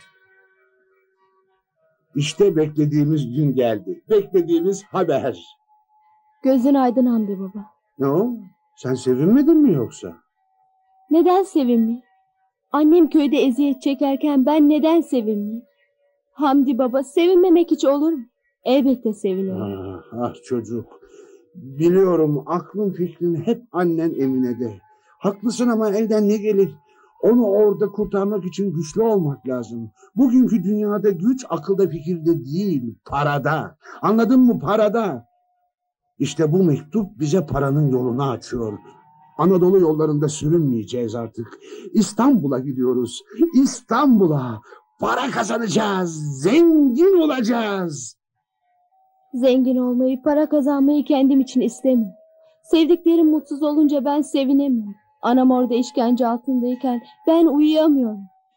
[SPEAKER 6] İşte beklediğimiz gün geldi. Beklediğimiz haber.
[SPEAKER 4] Gözün aydın Hamdi baba.
[SPEAKER 6] Ne o? Sen sevinmedin mi yoksa?
[SPEAKER 4] Neden sevinmeyeyim? Annem köyde eziyet çekerken ben neden sevinmeyeyim? Hamdi baba, sevinmemek hiç olur mu? Elbette seviniyorum.
[SPEAKER 6] Ah, ah çocuk. Biliyorum aklın fikrin hep annen Emine'de. Haklısın ama elden ne gelir? Onu orada kurtarmak için güçlü olmak lazım. Bugünkü dünyada güç akılda fikirde değil, parada. Anladın mı? Parada. İşte bu mektup bize paranın yolunu açıyor. Anadolu yollarında sürünmeyeceğiz artık. İstanbul'a gidiyoruz. İstanbul'a. Para kazanacağız. Zengin olacağız.
[SPEAKER 4] Zengin olmayı, para kazanmayı kendim için istemiyorum. Sevdiklerim mutsuz olunca ben sevinemiyorum. Anam orada işkence altındayken ben uyuyamıyorum.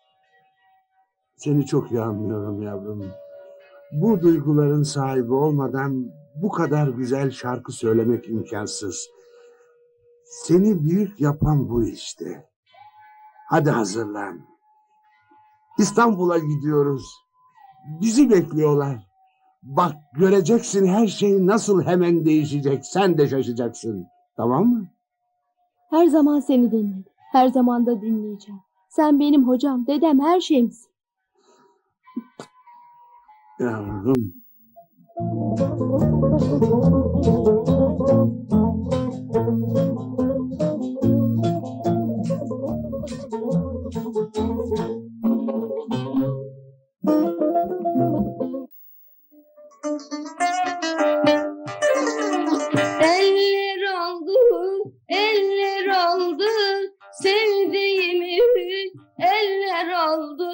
[SPEAKER 6] Seni çok iyi anlıyorum yavrum. Bu duyguların sahibi olmadan bu kadar güzel şarkı söylemek imkansız. Seni büyük yapan bu işte. Hadi hazırlan. İstanbul'a gidiyoruz. Bizi bekliyorlar. Bak göreceksin her şey nasıl hemen değişecek. Sen de şaşacaksın. Tamam mı?
[SPEAKER 4] Her zaman seni dinledim. Her zaman da dinleyeceğim. Sen benim hocam, dedem, her şeyimsin.
[SPEAKER 6] Yavrum.
[SPEAKER 9] Eller aldı, eller aldı, sevdiğimi eller aldı.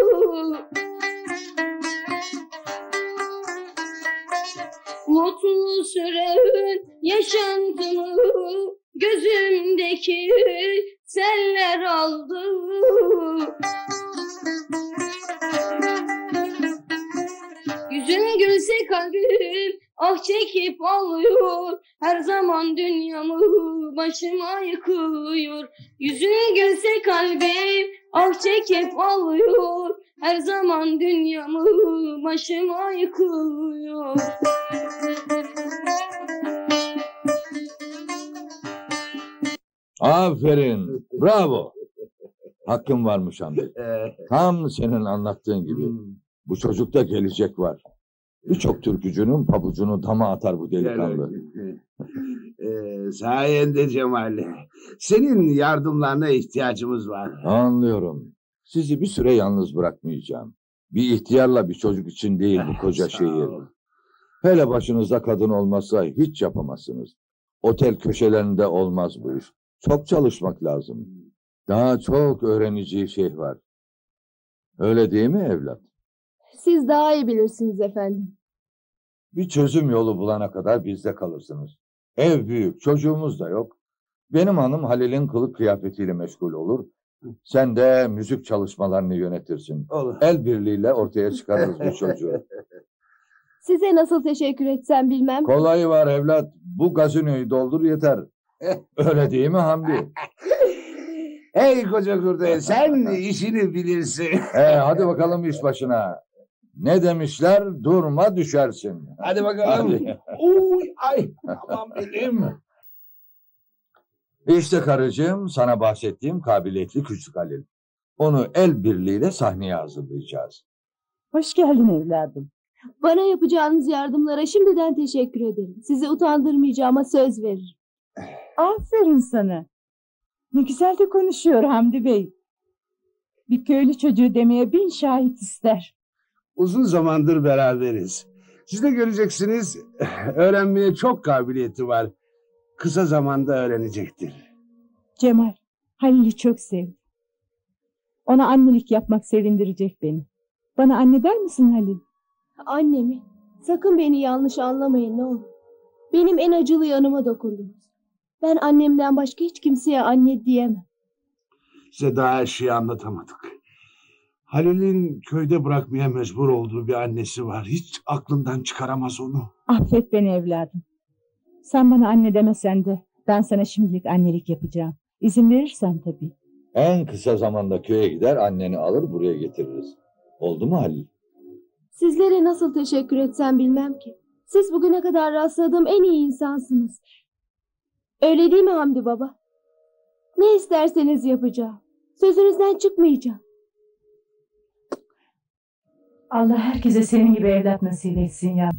[SPEAKER 9] Mutlu süren yaşantımı gözümdeki seller aldı. Yüzün gülse kalbim ah çekip ağlıyor. Her zaman dünyamı başıma yıkıyor. Yüzün gülse kalbim ah çekip ağlıyor. Her zaman dünyamı başıma yıkıyor.
[SPEAKER 10] Aferin, bravo. Hakkın varmış Hamdi. Tam senin anlattığın gibi. Bu çocukta gelecek var. Birçok türkücünün pabucunu dama atar bu delikanlı.
[SPEAKER 6] Ee, sayende Cemal. Senin yardımlarına ihtiyacımız var.
[SPEAKER 10] Anlıyorum. Sizi bir süre yalnız bırakmayacağım. Bir ihtiyarla bir çocuk için değil bu koca
[SPEAKER 6] Sağ
[SPEAKER 10] şehir.
[SPEAKER 6] ol.
[SPEAKER 10] Hele başınızda kadın olmazsa hiç yapamazsınız. Otel köşelerinde olmaz bu iş. Çok çalışmak lazım. Daha çok öğreneceği şey var. Öyle değil mi evlat?
[SPEAKER 4] Siz daha iyi bilirsiniz efendim.
[SPEAKER 10] Bir çözüm yolu bulana kadar bizde kalırsınız. Ev büyük, çocuğumuz da yok. Benim hanım Halil'in kılık kıyafetiyle meşgul olur. Sen de müzik çalışmalarını yönetirsin.
[SPEAKER 6] Olur.
[SPEAKER 10] El birliğiyle ortaya çıkarırız bu çocuğu.
[SPEAKER 4] Size nasıl teşekkür etsem bilmem.
[SPEAKER 10] Kolayı var evlat. Bu gazinoyu doldur yeter. Öyle değil mi Hamdi?
[SPEAKER 6] Hey koca kurdele sen işini bilirsin.
[SPEAKER 10] Ee, hadi bakalım iş başına. Ne demişler? Durma düşersin.
[SPEAKER 6] Hadi bakalım.
[SPEAKER 10] Hadi.
[SPEAKER 6] Uy, ay aman benim.
[SPEAKER 10] İşte karıcığım sana bahsettiğim kabiliyetli küçük Halil. Onu el birliğiyle sahneye hazırlayacağız.
[SPEAKER 11] Hoş geldin evladım.
[SPEAKER 4] Bana yapacağınız yardımlara şimdiden teşekkür ederim. Sizi utandırmayacağıma söz veririm.
[SPEAKER 11] Aferin sana. Ne güzel de konuşuyor Hamdi Bey. Bir köylü çocuğu demeye bin şahit ister.
[SPEAKER 6] Uzun zamandır beraberiz. Siz de göreceksiniz öğrenmeye çok kabiliyeti var. kısa zamanda öğrenecektir.
[SPEAKER 11] Cemal, Halil'i çok sevdim. Ona annelik yapmak sevindirecek beni. Bana anne der misin Halil?
[SPEAKER 4] Anne mi? Sakın beni yanlış anlamayın ne olur. Benim en acılı yanıma dokundunuz. Ben annemden başka hiç kimseye anne diyemem.
[SPEAKER 6] Size daha her şeyi anlatamadık. Halil'in köyde bırakmaya mecbur olduğu bir annesi var. Hiç aklından çıkaramaz onu.
[SPEAKER 11] Affet beni evladım. Sen bana anne demesen de ben sana şimdilik annelik yapacağım. İzin verirsen tabii.
[SPEAKER 10] En kısa zamanda köye gider, anneni alır buraya getiririz. Oldu mu Halil?
[SPEAKER 4] Sizlere nasıl teşekkür etsem bilmem ki. Siz bugüne kadar rastladığım en iyi insansınız. Öyle değil mi Hamdi Baba? Ne isterseniz yapacağım. Sözünüzden çıkmayacağım.
[SPEAKER 11] Allah herkese senin gibi evlat nasip etsin ya.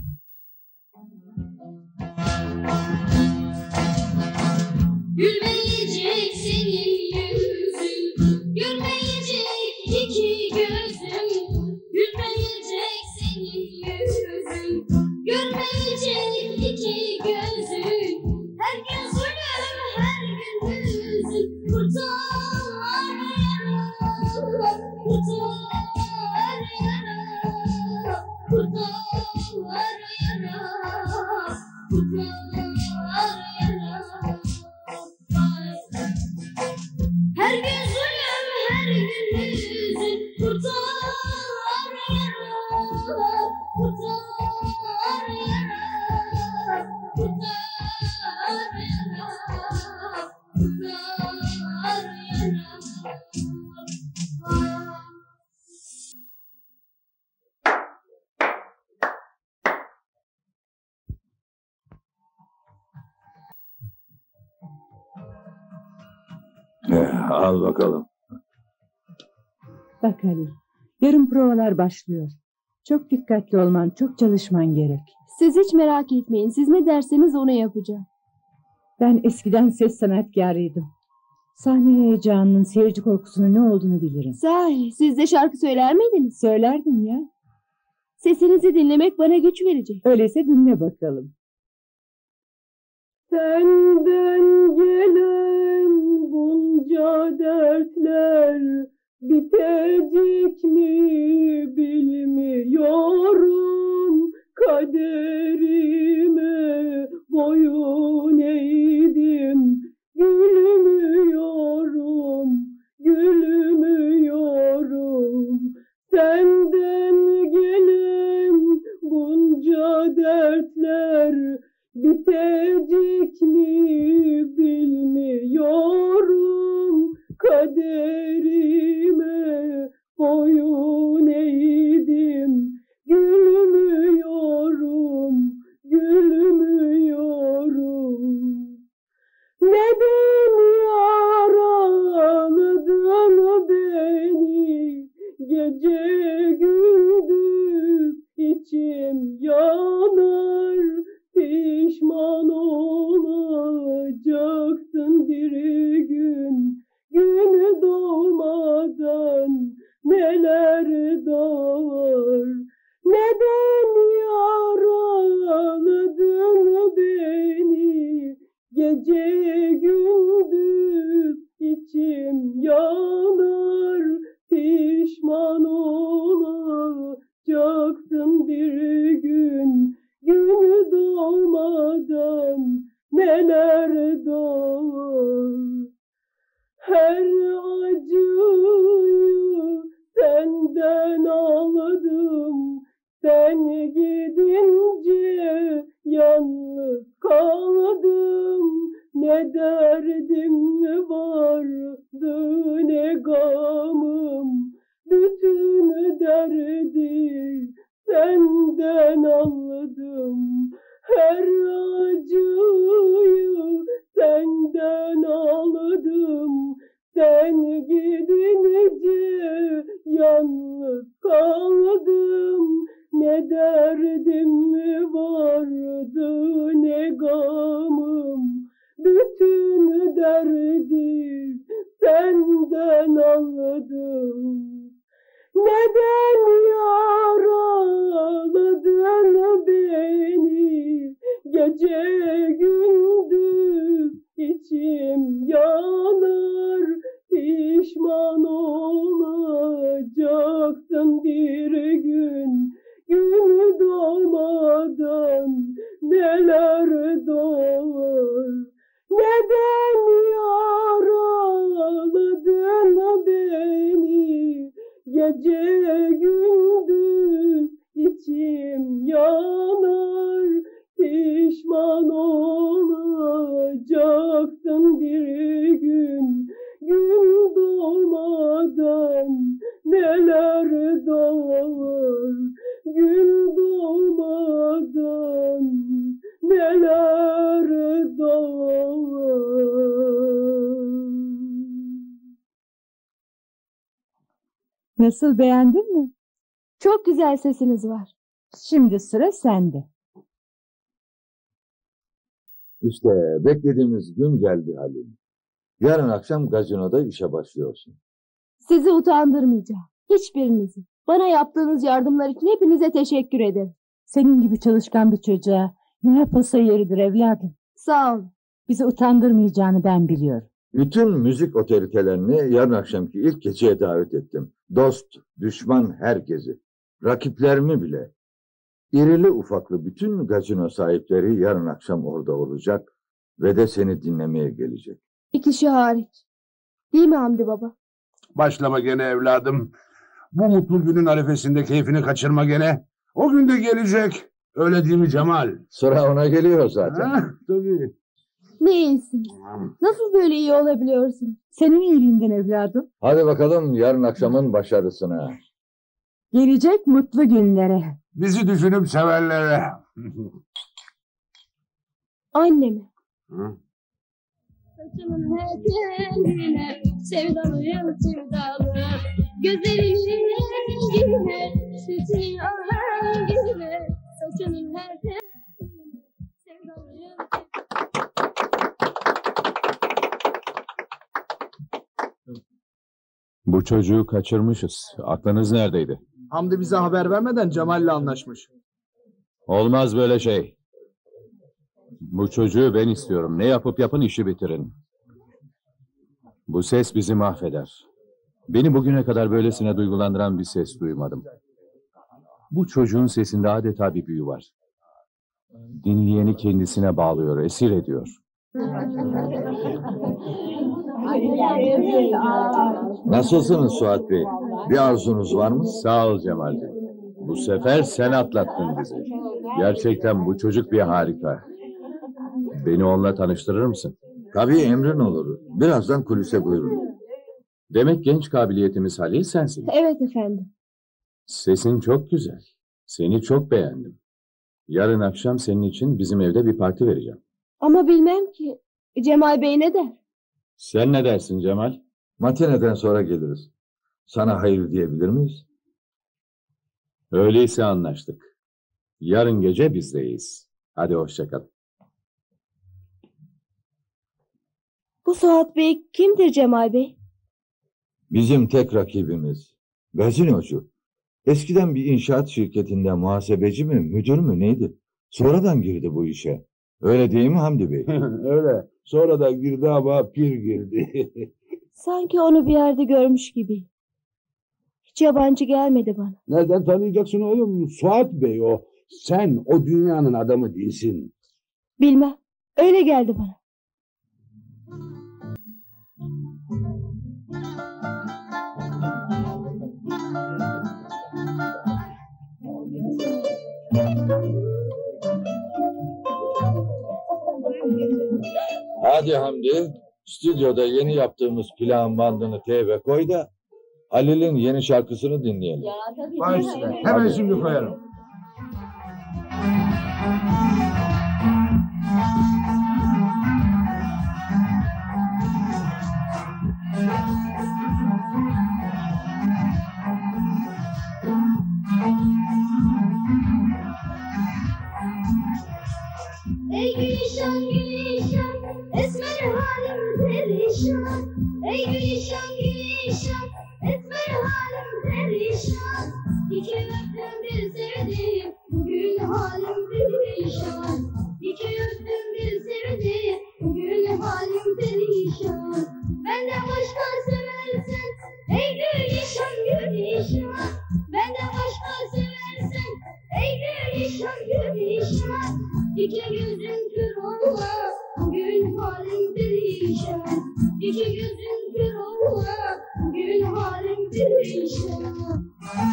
[SPEAKER 9] Gülmeyecek senin yüzün, gülmeyecek iki gözüm, gülmeyecek senin yüzün, gülmeyecek iki gözün, her gün zulüm, her gün hüzün, kurtar yara, kurtar yara, kurtar yara, kurtar yara. Her gün zulüm, her gün hüzün, kurtar yara, kurtar yara, kurtar yara, kurtar yara.
[SPEAKER 10] Eh, al bakalım.
[SPEAKER 11] Bak Halil, yarın provalar başlıyor. Çok dikkatli olman, çok çalışman gerek.
[SPEAKER 4] Siz hiç merak etmeyin. Siz ne derseniz onu yapacağım.
[SPEAKER 11] Ben eskiden ses sanatkarıydım. Sahne heyecanının, seyirci korkusunun ne olduğunu bilirim.
[SPEAKER 4] Sahi, siz de şarkı söyler miydiniz?
[SPEAKER 11] Söylerdim ya.
[SPEAKER 4] Sesinizi dinlemek bana güç verecek.
[SPEAKER 11] Öyleyse dinle bakalım. Senden gelen bunca dertler bitecek mi bilmiyorum. Kaderime boyun eğdim, gülmüyorum, gülmüyorum. Senden gelen bunca dertler bitecek mi bilmiyorum. Kaderime boyun eğdim, gülmüyorum, gülmüyorum. Neden yaraladın beni, gece gündüz içim yanar. Pişman olacaksın bir gün, günü doğmadan neler doğar. Neden yaraladın beni, gece gündüz içim yanar. Pişman olacaksın bir gün, günü doğmadan neler doğar. Her acıyı senden aldım, sen gidince yalnız kaldım. Ne derdim vardı ne gamım, bütün derdi senden aldım. Her acıyı senden aldım, sen gidince yalnız kaldım. Ne derdim vardı ne gamım, bütün derdi senden aldım. Neden yaraladın beni, gece gündüz
[SPEAKER 12] içim yanar, pişman olacaksın bir gün. Gün doğmadan neler doğar. Neden yaraladın beni? Gece gündüz içim yanar, pişman olacaksın bir gün. Gün doğmadan neler doğar. Gün doğmadan neler doğar.
[SPEAKER 11] Nasıl, beğendin mi?
[SPEAKER 4] Çok güzel sesiniz var.
[SPEAKER 11] Şimdi sıra sende.
[SPEAKER 10] İşte beklediğimiz gün geldi Halil. Yarın akşam gazinoda işe başlıyorsun.
[SPEAKER 4] Sizi utandırmayacağım. Hiçbirinizi. Bana yaptığınız yardımlar için hepinize teşekkür ederim.
[SPEAKER 11] Senin gibi çalışkan bir çocuğa ne yapılsa yeridir evladım.
[SPEAKER 4] Sağ olun.
[SPEAKER 11] Bizi utandırmayacağını ben biliyorum.
[SPEAKER 10] Bütün müzik otoritelerini yarın akşamki ilk geceye davet ettim. Dost, düşman herkesi. Rakiplerimi bile. İrili ufaklı bütün gazino sahipleri yarın akşam orada olacak ve de seni dinlemeye gelecek.
[SPEAKER 4] İki kişi hariç. Değil mi Hamdi Baba?
[SPEAKER 6] Başlama gene evladım. Bu mutlu günün arifesinde keyfini kaçırma gene. O gün de gelecek. Öyle değil mi Cemal?
[SPEAKER 10] Sıra ona geliyor zaten.
[SPEAKER 6] Ha, tabii.
[SPEAKER 4] Ne iyisiniz. Nasıl böyle iyi olabiliyorsun?
[SPEAKER 11] Senin iyiliğinden evladım.
[SPEAKER 10] Hadi bakalım yarın akşamın başarısına.
[SPEAKER 11] Gelecek mutlu günlere.
[SPEAKER 6] Bizi düşünüp severlere.
[SPEAKER 4] Annemi.
[SPEAKER 6] Hı?
[SPEAKER 9] Saçımın her teline sevdalıyım sevdalı. Gözlerinin rengine, sütünün ahengine. Saçımın her teline sevdalıyım.
[SPEAKER 3] Bu çocuğu kaçırmışız. Aklınız neredeydi?
[SPEAKER 8] Hamdi bize haber vermeden Cemal'le anlaşmış.
[SPEAKER 3] Olmaz böyle şey. Bu çocuğu ben istiyorum. Ne yapıp yapın işi bitirin. Bu ses bizi mahveder. Beni bugüne kadar böylesine duygulandıran bir ses duymadım. Bu çocuğun sesinde adeta bir büyü var. Dinleyeni kendisine bağlıyor, esir ediyor.
[SPEAKER 10] Nasılsınız Suat Bey? Bir arzunuz var mı?
[SPEAKER 3] Sağ ol Cemal Bey. Bu sefer sen atlattın bizi. Gerçekten bu çocuk bir harika. Beni onunla tanıştırır mısın?
[SPEAKER 10] Tabii emrin olur. Birazdan kulise buyurun.
[SPEAKER 3] Demek genç kabiliyetimiz Halil sensin.
[SPEAKER 4] Evet efendim.
[SPEAKER 3] Sesin çok güzel. Seni çok beğendim. Yarın akşam senin için bizim evde bir parti vereceğim.
[SPEAKER 4] Ama bilmem ki. Cemal Bey ne der?
[SPEAKER 3] Sen ne dersin Cemal?
[SPEAKER 10] Matineden sonra geliriz. Sana hayır diyebilir miyiz?
[SPEAKER 3] Öyleyse anlaştık. Yarın gece bizdeyiz. Hadi hoşça kal.
[SPEAKER 4] Bu Suat Bey kimdir Cemal Bey?
[SPEAKER 10] Bizim tek rakibimiz. Gazinocu. Eskiden bir inşaat şirketinde muhasebeci mi, müdür mü neydi? Sonradan girdi bu işe. Öyle değil mi Hamdi Bey?
[SPEAKER 6] Öyle. Sonra da girdi ama pir girdi.
[SPEAKER 4] Sanki onu bir yerde görmüş gibi. Hiç yabancı gelmedi bana.
[SPEAKER 6] Nereden tanıyacaksın oğlum? Suat Bey o. Sen o dünyanın adamı değilsin.
[SPEAKER 4] Bilmem. Öyle geldi bana.
[SPEAKER 10] Hadi Hamdi, stüdyoda yeni yaptığımız plan bandını teybe koy da Halil'in yeni şarkısını dinleyelim.
[SPEAKER 4] Ya, tabii.
[SPEAKER 6] Baş üstüne. Hemen
[SPEAKER 10] Hadi.
[SPEAKER 6] şimdi koyarım.
[SPEAKER 9] Ey Gülşen Gülşen, esmer halim perişan. Ey Gülşen Gülşen, esmer halim perişan. İki öptüm bir sevdim, bugün halim perişan. İki öptüm bir sevdim, bugün halim perişan. gözün kör olma, bugün halim perişan. İki gözün kör olma, bugün halim perişan.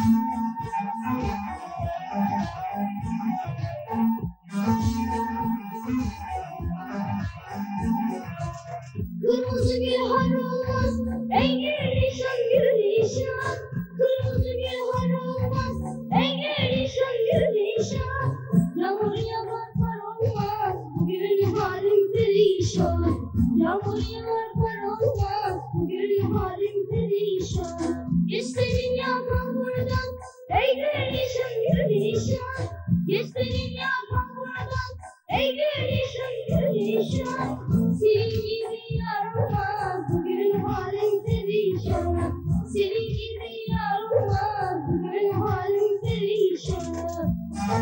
[SPEAKER 9] Kırmızı gül har olmaz, ey gülüşen gülüşen. Kırmızı gül har olmaz, ey gülüşen gülüşen. Yağmur yağar kar olmaz, bugün halim perişan. Yağmur yağar kar olmaz, bugün halim perişan. Geçlerin yakan buradan, ey gülüşen gülüşen. Geçlerin yakan buradan, ey gülüşen gülüşen. Senin gibi yar olmaz, bugün halim perişan. Senin gibi yar olmaz, bugün halim perişan.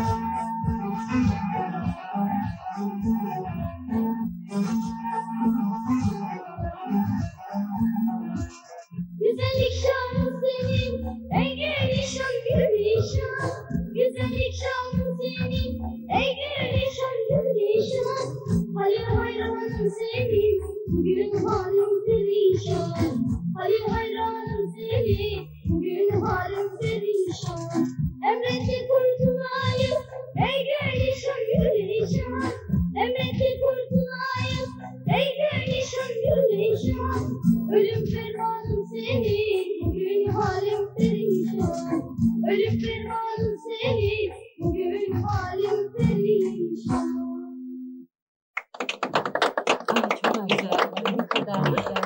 [SPEAKER 9] Güzellik şanı senin, ey gülüşen gülüşen. Güzellik şanı senin, ey gülüşen gülüşen. Hayır hayranım senin, bugün halim perişan. Hayır hayranım senin, bugün halim perişan. Emretti kurtulayım, ey gülüşen gülüşen. Emretti kurtulayım, ey gülüşen gülüşen. Ölüm fermanım senin, bugün halim perişan. Ölüm fermanım senin, bugün halim perişan.
[SPEAKER 11] Ay çok güzel. Ne kadar güzel.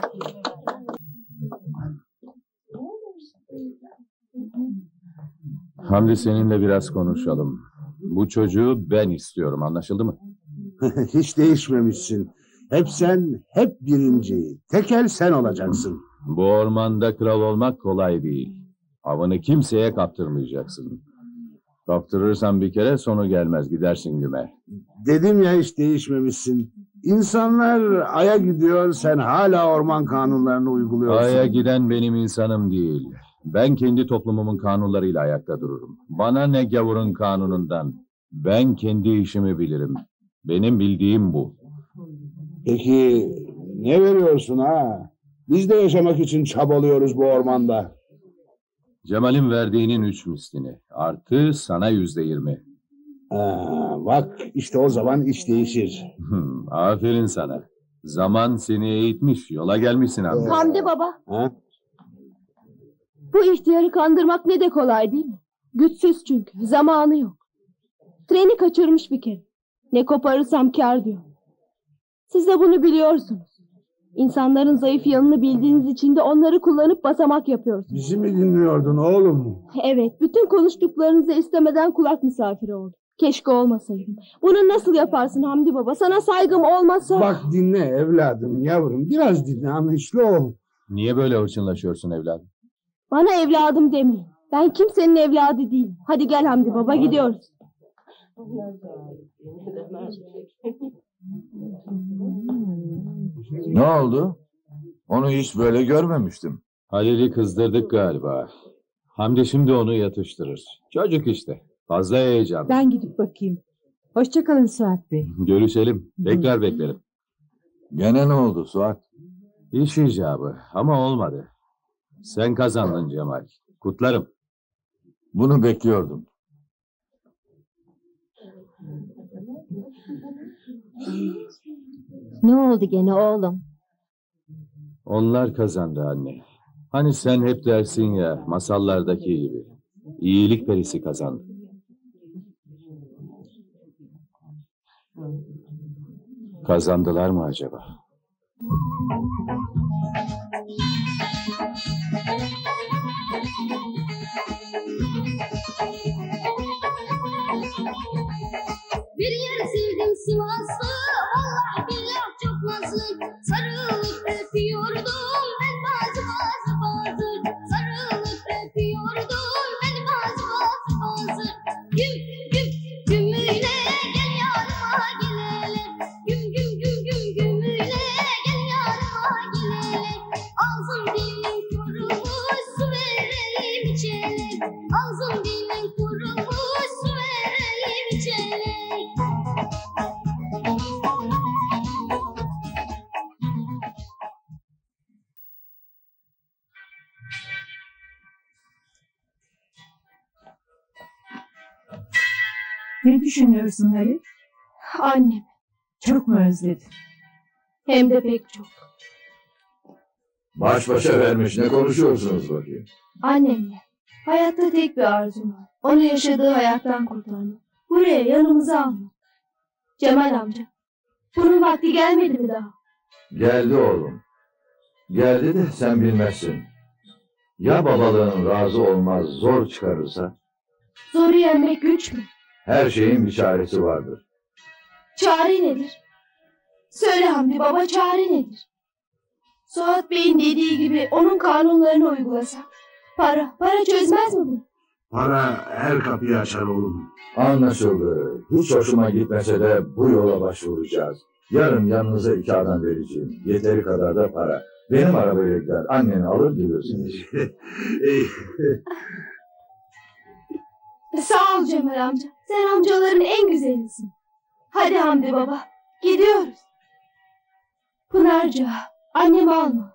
[SPEAKER 3] Hamdi, seninle biraz konuşalım. Bu çocuğu ben istiyorum, anlaşıldı mı?
[SPEAKER 6] Hiç değişmemişsin. Hep sen, hep birinci. Tekel sen olacaksın.
[SPEAKER 3] Bu ormanda kral olmak kolay değil. Avını kimseye kaptırmayacaksın. Kaptırırsan bir kere sonu gelmez, gidersin güme.
[SPEAKER 6] Dedim ya hiç değişmemişsin. İnsanlar Ay'a gidiyor, sen hala orman kanunlarını uyguluyorsun.
[SPEAKER 3] Ay'a giden benim insanım değil. Ben kendi toplumumun kanunlarıyla ayakta dururum. Bana ne gavurun kanunundan. Ben kendi işimi bilirim. Benim bildiğim bu.
[SPEAKER 6] Peki ne veriyorsun ha? Biz de yaşamak için çabalıyoruz bu ormanda.
[SPEAKER 3] Cemal'in verdiğinin üç mislini. Artı sana yüzde yirmi.
[SPEAKER 6] Aa, bak işte o zaman iş değişir.
[SPEAKER 3] Aferin sana. Zaman seni eğitmiş. Yola gelmişsin Hamdi.
[SPEAKER 4] Hamdi baba.
[SPEAKER 6] Ha?
[SPEAKER 4] Bu ihtiyarı kandırmak ne de kolay değil mi? Güçsüz çünkü. Zamanı yok. Treni kaçırmış bir kere. Ne koparırsam kâr diyor. Siz de bunu biliyorsunuz. İnsanların zayıf yanını bildiğiniz için de onları kullanıp basamak yapıyorsunuz.
[SPEAKER 6] Bizi mi dinliyordun oğlum?
[SPEAKER 4] Evet, bütün konuştuklarınıza istemeden kulak misafiri oldum. Keşke olmasaydım. Bunu nasıl yaparsın Hamdi baba? Sana saygım olmasa...
[SPEAKER 6] Bak dinle evladım, yavrum. Biraz dinle, anlayışlı ol.
[SPEAKER 3] Niye böyle hırçınlaşıyorsun evladım?
[SPEAKER 4] Bana evladım demeyin. Ben kimsenin evladı değilim. Hadi gel Hamdi baba, gidiyoruz.
[SPEAKER 10] Ne oldu? Onu hiç böyle görmemiştim.
[SPEAKER 3] Halil'i kızdırdık galiba. Hamdi şimdi onu yatıştırır. Çocuk işte. Fazla heyecan.
[SPEAKER 11] Ben gidip bakayım. Hoşça kalın Suat Bey.
[SPEAKER 3] Görüşelim. Tekrar beklerim.
[SPEAKER 10] Gene ne oldu Suat?
[SPEAKER 3] İş icabı ama olmadı. Sen kazandın Cemal. Kutlarım.
[SPEAKER 10] Bunu bekliyordum.
[SPEAKER 13] Ne oldu gene oğlum?
[SPEAKER 3] Onlar kazandı anne. Hani sen hep dersin ya, masallardaki gibi. İyilik perisi kazandı. Kazandılar mı acaba?
[SPEAKER 9] Bir yer sevdim Sivas'ı, Allah billah çok nazlı. Sarılıp öpüyordum ben bazı bazı bazı. Sarılıp öpüyordum ben bazı bazı bazı. Güm güm gümüyle gel yanıma gelele. Güm güm güm güm gümüyle gel yanıma gelele. Ağzım dilim kurumuş su verelim içelim. Ağzım dilim kurumuş su verelim içelim.
[SPEAKER 11] Ne düşünüyorsun Halil?
[SPEAKER 4] Annem.
[SPEAKER 11] Çok mu özledin?
[SPEAKER 4] Hem de pek çok.
[SPEAKER 10] Baş başa vermiş ne konuşuyorsunuz bakayım?
[SPEAKER 4] Annemle. Hayatta tek bir arzum var. Onu yaşadığı hayattan kurtarmak. Buraya yanımıza almak. Cemal amca. Bunun vakti gelmedi mi daha?
[SPEAKER 10] Geldi oğlum. Geldi de sen bilmezsin. Ya babalığın razı olmaz zor çıkarırsa?
[SPEAKER 4] Zoru yenmek güç mü?
[SPEAKER 10] Her şeyin bir çaresi vardır.
[SPEAKER 4] Çare nedir? Söyle Hamdi baba, çare nedir? Suat Bey'in dediği gibi onun kanunlarını uygulasak. Para, para çözmez mi bunu?
[SPEAKER 6] Para her kapıyı açar oğlum.
[SPEAKER 10] Anlaşıldı. Hiç hoşuma gitmese de bu yola başvuracağız. Yarın yanınıza iki adam vereceğim. Yeteri kadar da para. Benim arabayla gider. Anneni alır gelirsiniz.
[SPEAKER 4] Sağ ol Cemal amca. Sen amcaların en güzelisin. Hadi Hamdi baba, gidiyoruz. Pınarca, annemi alma.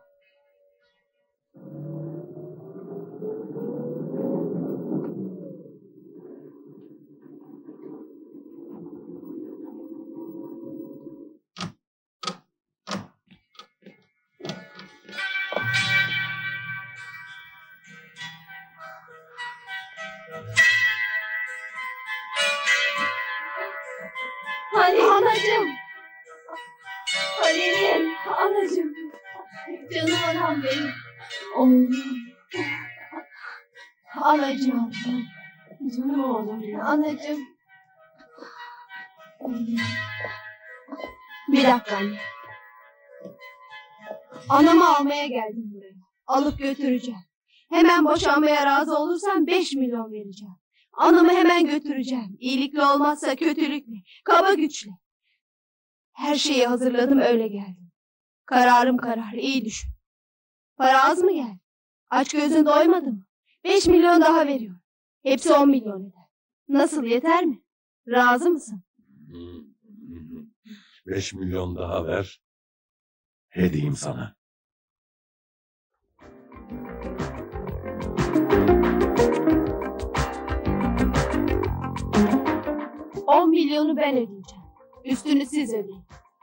[SPEAKER 4] Halil anacığım. Halil'im anacığım. Canım anam benim. Oğlum. Anacığım. Canım oğlum. Anacığım. Bir dakika anne. Anamı almaya geldim buraya. Alıp götüreceğim. Hemen boşanmaya razı olursan beş milyon vereceğim. Anamı hemen götüreceğim. İyilikle olmazsa kötülükle, kaba güçle. Her şeyi hazırladım, öyle geldim. Kararım karar, iyi düşün. Para az mı geldi? Aç gözün doymadı mı? Beş milyon daha veriyorum. Hepsi on milyon eder. Nasıl, yeter mi? Razı mısın?
[SPEAKER 5] Beş milyon daha ver. Hediyem sana.
[SPEAKER 4] On milyonu ben ödeyeceğim. Üstünü siz ödeyin.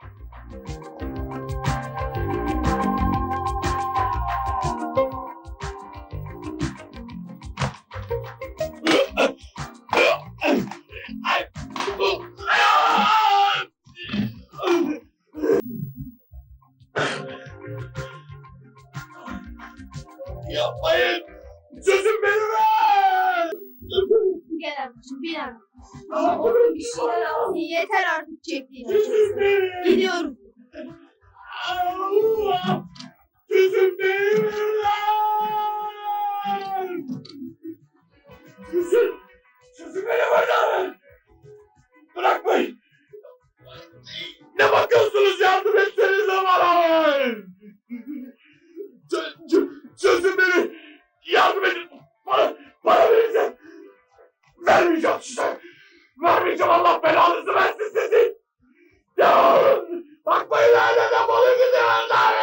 [SPEAKER 5] Yapmayın! Çözün beni be!
[SPEAKER 4] Gel amcım, bir an. Bir şeyler alsın, yeter artık çektiğin. Gidiyorum.
[SPEAKER 5] Allah! Çözün beni! Çözün! Çözün beni buradan! Bırakmayın! Ne bakıyorsunuz, yardım etsenize bana! Ç- ç- çözün beni! Yardım edin! Para, para vereceğim! Vermeyeceğim size! Vermeyeceğim, Allah belanızı versin sizin! Ya! Bakmayın öyle, defolun gidin oradan!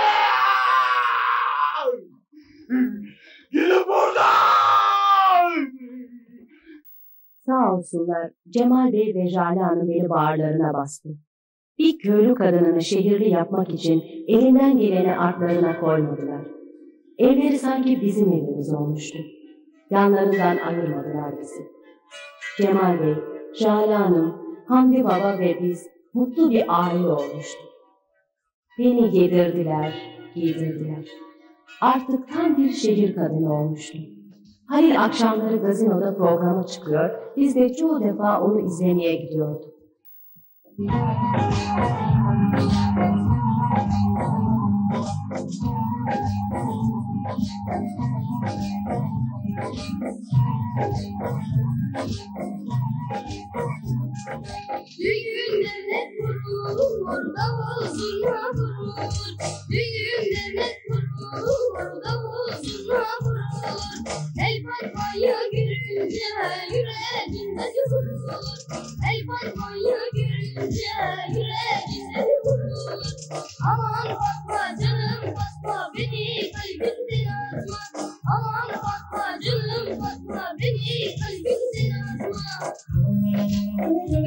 [SPEAKER 5] Gidin buradan!
[SPEAKER 1] Sağ olsunlar Cemal Bey ve Jale Hanım beni bağırlarına bastı. Bir köylü kadınını şehirli yapmak için elinden geleni artlarına koymadılar. Evleri sanki bizim evimiz olmuştu. Yanlarından ayırmadılar bizi. Cemal Bey, Jale Hanım, Hamdi Baba ve biz mutlu bir aile olmuştuk. Beni yedirdiler, giydirdiler. Artık tam bir şehir kadını olmuştum. Halil akşamları gazinoda programa çıkıyor, biz de çoğu defa onu izlemeye gidiyorduk.
[SPEAKER 9] Düğün devlet kurur, davul zurna vurur. Düğün devlet kurur, davul zurna vurur. El parmağıyı görünce yüreğinde vurur. El parmağıyı görünce yüreğinde vurur. Aman bakma canım, bakma beni kalbimden atma. Aman bakma canım, bakma beni kalbimden atma.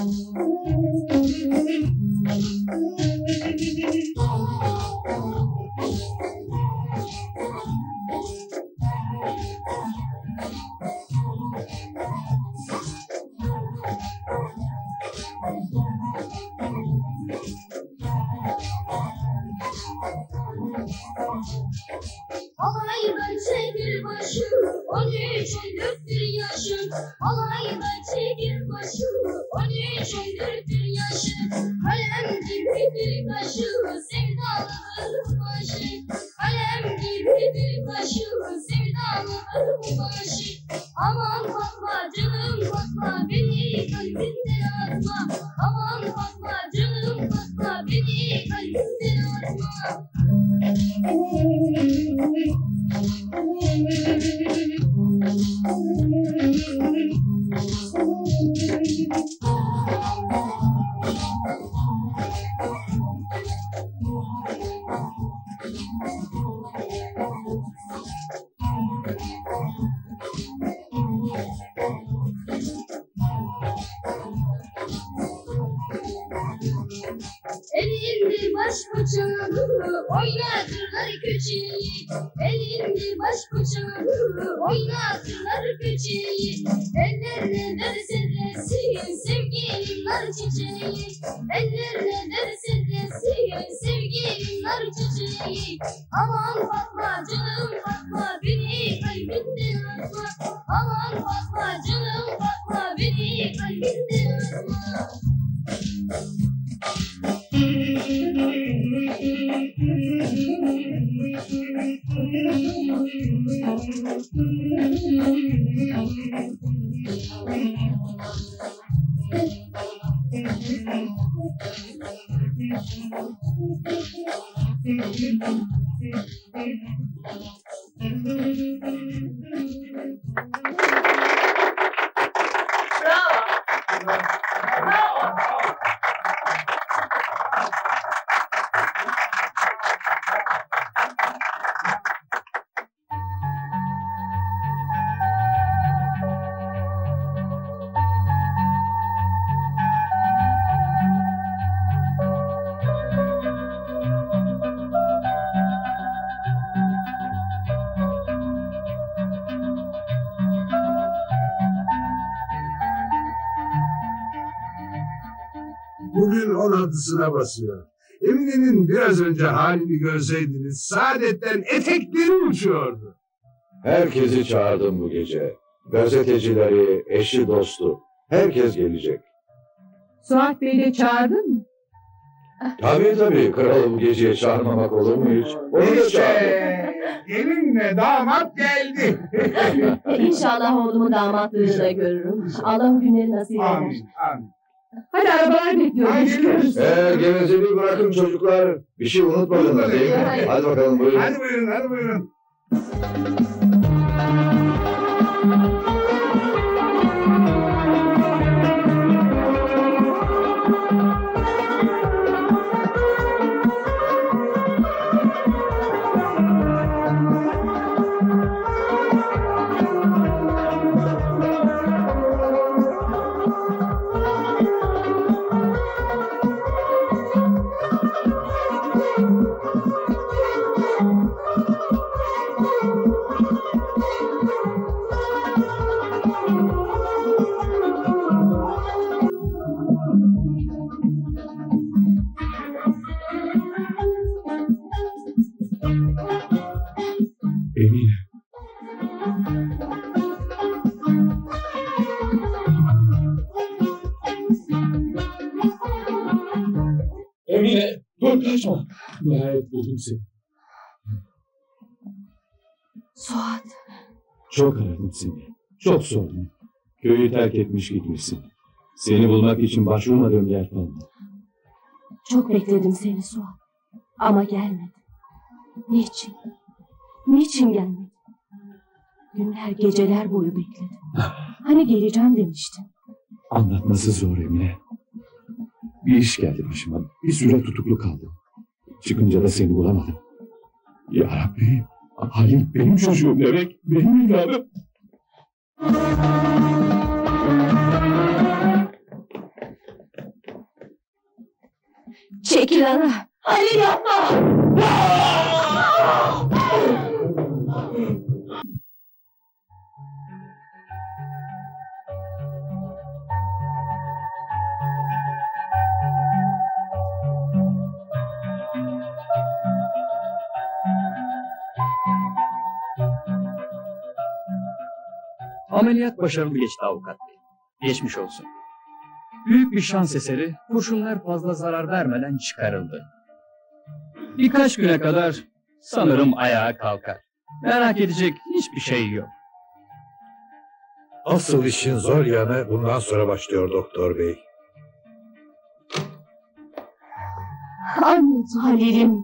[SPEAKER 9] Alaydan çekil başı, on üç on dörttür yaşın. Alaydan çekil başı, on üç on dörttür yaşın. Kalem gibidir kaşı, sevdalıdır başı. Kalem gibidir kaşı, sevdalıdır başı. Aman bakma canım bakma, beni kalbinden atma. Aman bakma canım bakma, beni kalbinden atma. Elinde baş bıçağı oynatırlar köçeyi. Elinde baş bıçağı oynatırlar köçeyi. Ellerine derse dersin sevgilim nar çiçeği. Ellerine derse dersin sevgilim nar çiçeği. Aman bakma canım bakma, beni kalbinden atma. Aman bakma canım bakma, beni kalbinden atma.
[SPEAKER 6] Bugün on altısına basıyor. Emine'nin biraz önce halini görseydiniz, saadetten etekleri uçuyordu.
[SPEAKER 10] Herkesi çağırdım bu gece. Gazetecileri, eşi, dostu. Herkes gelecek.
[SPEAKER 11] Suat Bey'i de çağırdın mı?
[SPEAKER 10] Tabii tabii. Kralı bu geceye çağırmamak olur mu hiç? Onu da çağırdım.
[SPEAKER 6] Gelinle damat geldi.
[SPEAKER 1] İnşallah oğlumu damatlığı da görürüm. Allah o günleri nasip eder.
[SPEAKER 6] Amin, amin.
[SPEAKER 1] Hadi arabalar bekliyoruz. Görüşürüz.
[SPEAKER 10] Eee gevezeliği bırakın çocuklar. Bir şey unutmadınız değil mi?
[SPEAKER 6] Hayır.
[SPEAKER 10] Hadi bakalım buyurun.
[SPEAKER 6] Hadi buyurun, hadi buyurun.
[SPEAKER 3] Emine. Emine, dur kaçma. Nihayet buldum seni.
[SPEAKER 1] Suat.
[SPEAKER 3] Çok aradım seni. Çok sordum. Köyü terk etmiş gitmişsin. Seni bulmak için başvurmadığım yer kalmadı.
[SPEAKER 1] Çok bekledim seni Suat. Ama gelmedin. Niçin? Niçin gelmedin? Günler geceler boyu bekledim. Hani geleceğim demiştin.
[SPEAKER 3] Anlatması zor Emine. Bir iş geldi başıma. Bir süre tutuklu kaldım. Çıkınca da seni bulamadım. Ya Rabbi, Halil benim çocuğum demek, benim evladım.
[SPEAKER 4] Çekil ana.
[SPEAKER 1] Halil yapma.
[SPEAKER 7] Ameliyat başarılı geçti avukat bey. Geçmiş olsun. Büyük bir şans eseri kurşunlar fazla zarar vermeden çıkarıldı. Birkaç güne kadar sanırım ayağa kalkar. Merak edecek hiçbir şey yok.
[SPEAKER 2] Asıl işin zor yanı bundan sonra başlıyor doktor bey.
[SPEAKER 4] Anneciğim.
[SPEAKER 1] Halil'im.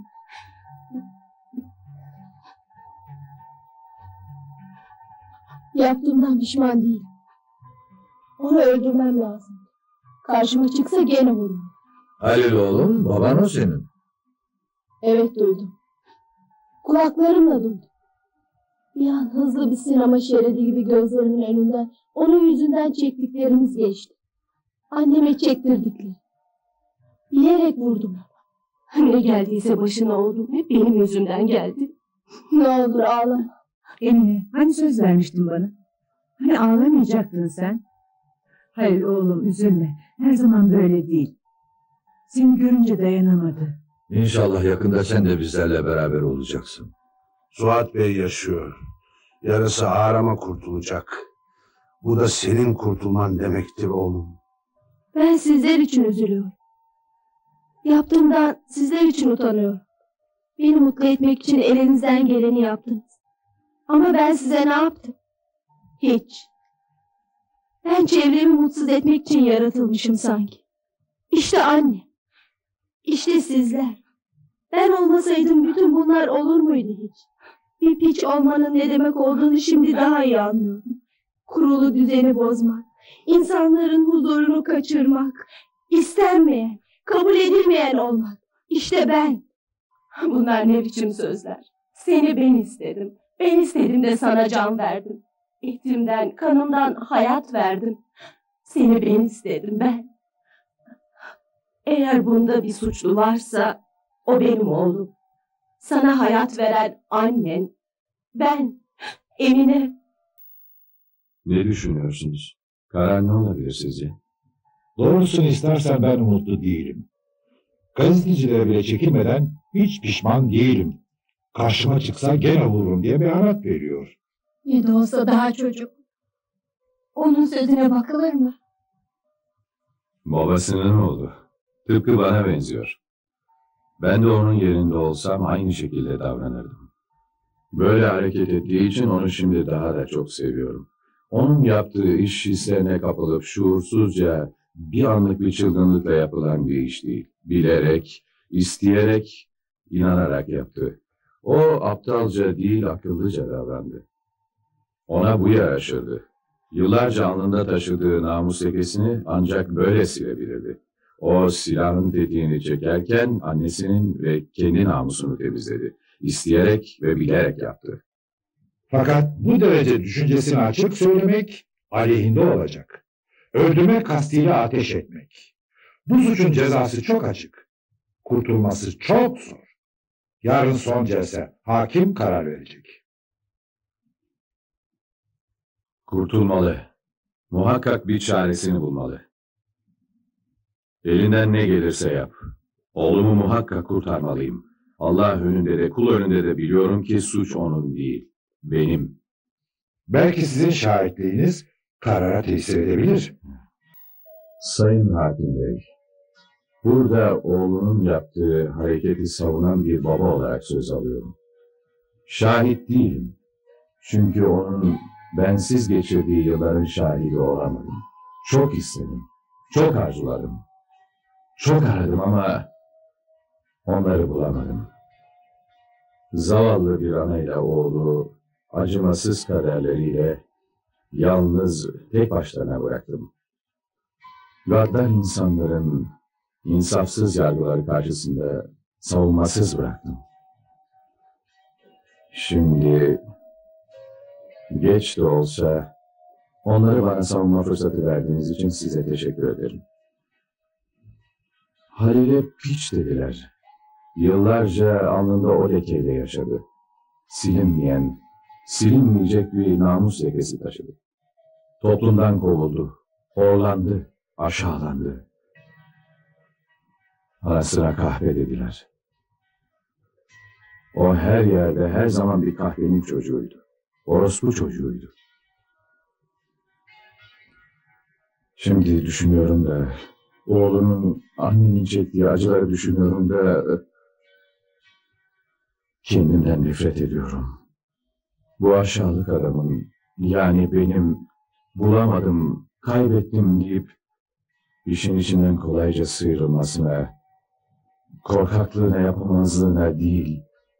[SPEAKER 4] Yaptığımdan pişman değilim. Onu öldürmem lazım. Karşıma çıksa gene vururum.
[SPEAKER 10] Halil oğlum, baban o senin.
[SPEAKER 4] Evet duydum. Kulaklarımla duydum. Bir an hızlı bir sinema şeridi gibi gözlerimin önünden onun yüzünden çektiklerimiz geçti. Anneme çektirdikleri. Bilerek vurdum.
[SPEAKER 1] Ne geldiyse başına oğlum hep benim yüzümden geldi.
[SPEAKER 4] Ne olur ağlama.
[SPEAKER 11] Emine, hani söz vermiştin bana? Hani ağlamayacaktın sen? Hayır oğlum, üzülme. Her zaman böyle değil. Seni görünce dayanamadı.
[SPEAKER 10] İnşallah yakında sen de bizlerle beraber olacaksın.
[SPEAKER 6] Suat Bey yaşıyor. Yarısı ağrama kurtulacak. Bu da senin kurtulman demektir oğlum.
[SPEAKER 4] Ben sizler için üzülüyorum. Yaptığımdan sizler için utanıyorum. Beni mutlu etmek için elinizden geleni yaptınız. Ama ben size ne yaptım? Hiç. Ben çevremi mutsuz etmek için yaratılmışım sanki. İşte anne. İşte sizler. Ben olmasaydım bütün bunlar olur muydu hiç? Bir piç olmanın ne demek olduğunu şimdi daha iyi anlıyorum. Kurulu düzeni bozmak, insanların huzurunu kaçırmak, istenmeyen, kabul edilmeyen olmak. İşte ben.
[SPEAKER 1] Bunlar ne biçim sözler? Seni ben istedim. Ben istedim de sana can verdim. Etimden, kanımdan hayat verdim. Seni ben istedim ben. Eğer bunda bir suçlu varsa o benim oğlum. Sana hayat veren annen, ben, Emine.
[SPEAKER 3] Ne düşünüyorsunuz? Karar ne olabilir sizce?
[SPEAKER 2] Doğrusunu istersen ben umutlu değilim. Gazetecilere bile çekinmeden hiç pişman değilim. Karşıma çıksa gene vururum diye beyanat veriyor.
[SPEAKER 4] Ne de olsa daha çocuk. Onun sözüne bakılır mı?
[SPEAKER 3] Babasının oğlu. Tıpkı bana benziyor. Ben de onun yerinde olsam aynı şekilde davranırdım. Böyle hareket ettiği için onu şimdi daha da çok seviyorum. Onun yaptığı iş hislerine kapılıp şuursuzca bir anlık bir çılgınlıkla yapılan bir iş değil. Bilerek, isteyerek, inanarak yaptı. O aptalca değil akıllıca davrandı. Ona bu yaraşırdı. Yıllarca alnında taşıdığı namus lekesini ancak böyle silebilirdi. O silahın tetiğini çekerken annesinin ve kendi namusunu temizledi. İsteyerek ve bilerek yaptı.
[SPEAKER 2] Fakat bu derece düşüncesini açık söylemek aleyhinde olacak. Öldürme kastıyla ateş etmek. Bu suçun cezası çok açık. Kurtulması çok zor. Yarın son celse hakim karar verecek.
[SPEAKER 3] Kurtulmalı. Muhakkak bir çaresini bulmalı. Elinden ne gelirse yap. Oğlumu muhakkak kurtarmalıyım. Allah önünde de kul önünde de biliyorum ki suç onun değil, benim.
[SPEAKER 2] Belki sizin şahitliğiniz karara tesir edebilir.
[SPEAKER 3] Sayın Hakim Bey, burada oğlunun yaptığı hareketi savunan bir baba olarak söz alıyorum. Şahit değilim. Çünkü onun bensiz geçirdiği yılların şahidi olamadım. Çok istedim, çok arzuladım. Çok aradım ama onları bulamadım. Zavallı bir anayla oğlu acımasız kaderleriyle yalnız tek başlarına bıraktım. Gaddar insanların insafsız yargıları karşısında savunmasız bıraktım. Şimdi geç de olsa onları bana savunma fırsatı verdiğiniz için size teşekkür ederim. Halil'e piç dediler. Yıllarca alnında o lekeyle yaşadı. Silinmeyen, silinmeyecek bir namus lekesi taşıdı. Toplumdan kovuldu, horlandı, aşağılandı. Anasına kahpe dediler. O her yerde her zaman bir kahvenin çocuğuydu. Orospu çocuğuydu. Şimdi düşünüyorum da, oğlunun, annenin çektiği acıları düşünüyorum da, kendimden nefret ediyorum. Bu aşağılık adamın, yani benim bulamadım, kaybettim deyip işin içinden kolayca sıyrılmasına, korkaklığına, yapamazlığına değil,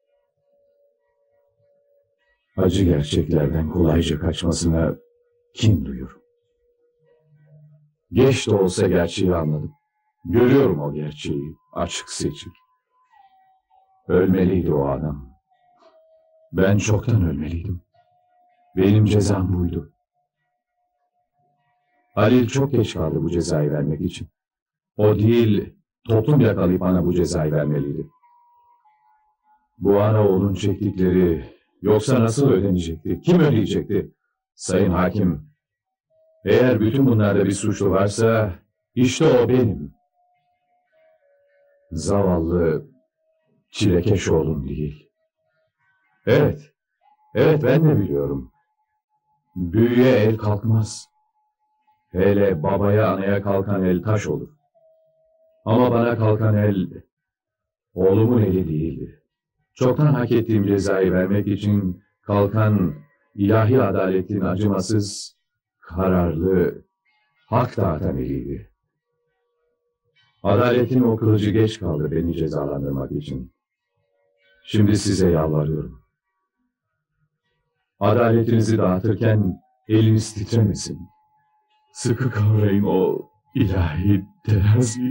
[SPEAKER 3] acı gerçeklerden kolayca kaçmasına kin duyuyorum. Geç de olsa gerçeği anladım. Görüyorum o gerçeği, açık seçik. Ölmeliydi o adam. Ben çoktan ölmeliydim. Benim cezam buydu. Halil çok geç kaldı bu cezayı vermek için. O değil, toplum yakalayıp bana bu cezayı vermeliydi. Bu ana oğlun çektikleri, yoksa nasıl ödenecekti? Kim ödeyecekti? Sayın Hakim, eğer bütün bunlarda bir suçlu varsa, işte o benim. Zavallı, çilekeş oğlum değil. Evet, evet ben de biliyorum. Büyüye el kalkmaz. Hele babaya anaya kalkan el taş olur. Ama bana kalkan el, oğlumun eli değildi. Çoktan hak ettiğim cezayı vermek için kalkan ilahi adaletin acımasız, kararlı, hak dağıtan eliydi. Adaletin o kılıcı geç kaldı beni cezalandırmak için. Şimdi size yalvarıyorum. Adaletinizi dağıtırken eliniz titremesin. Sıkı kavrayın o ilahi teraziyi.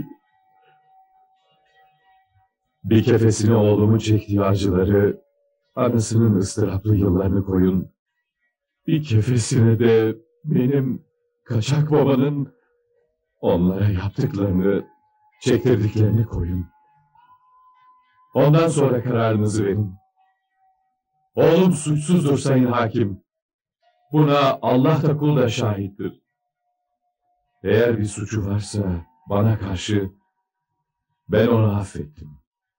[SPEAKER 3] Bir kefesine oğlumun çektiği acıları, anasının ıstıraplı yıllarını koyun. Bir kefesine de benim kaçak babanın onlara yaptıklarını, çektirdiklerini koyun. Ondan sonra kararınızı verin. Oğlum suçsuzdur Sayın Hakim. Buna Allah da kul da şahittir. Eğer bir suçu varsa bana karşı, ben onu affettim.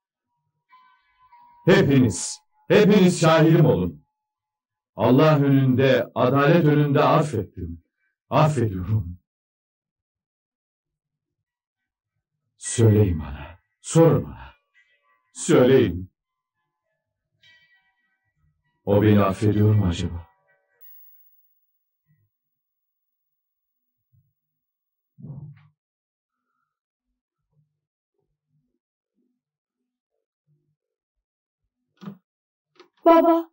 [SPEAKER 3] Hepiniz, hepiniz şahidim olun. Allah önünde, adalet önünde affettim. Affediyorum. Söyleyin bana, sorun bana. Söyleyin. O beni affediyor mu acaba?
[SPEAKER 4] Baba.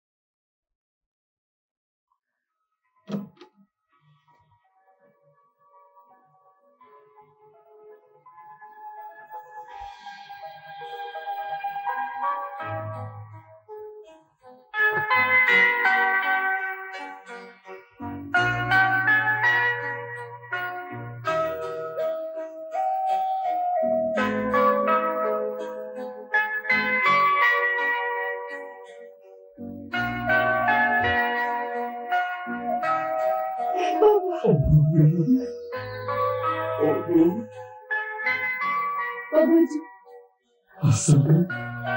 [SPEAKER 12] Oğlum.
[SPEAKER 4] Babacığım.
[SPEAKER 12] Hasan.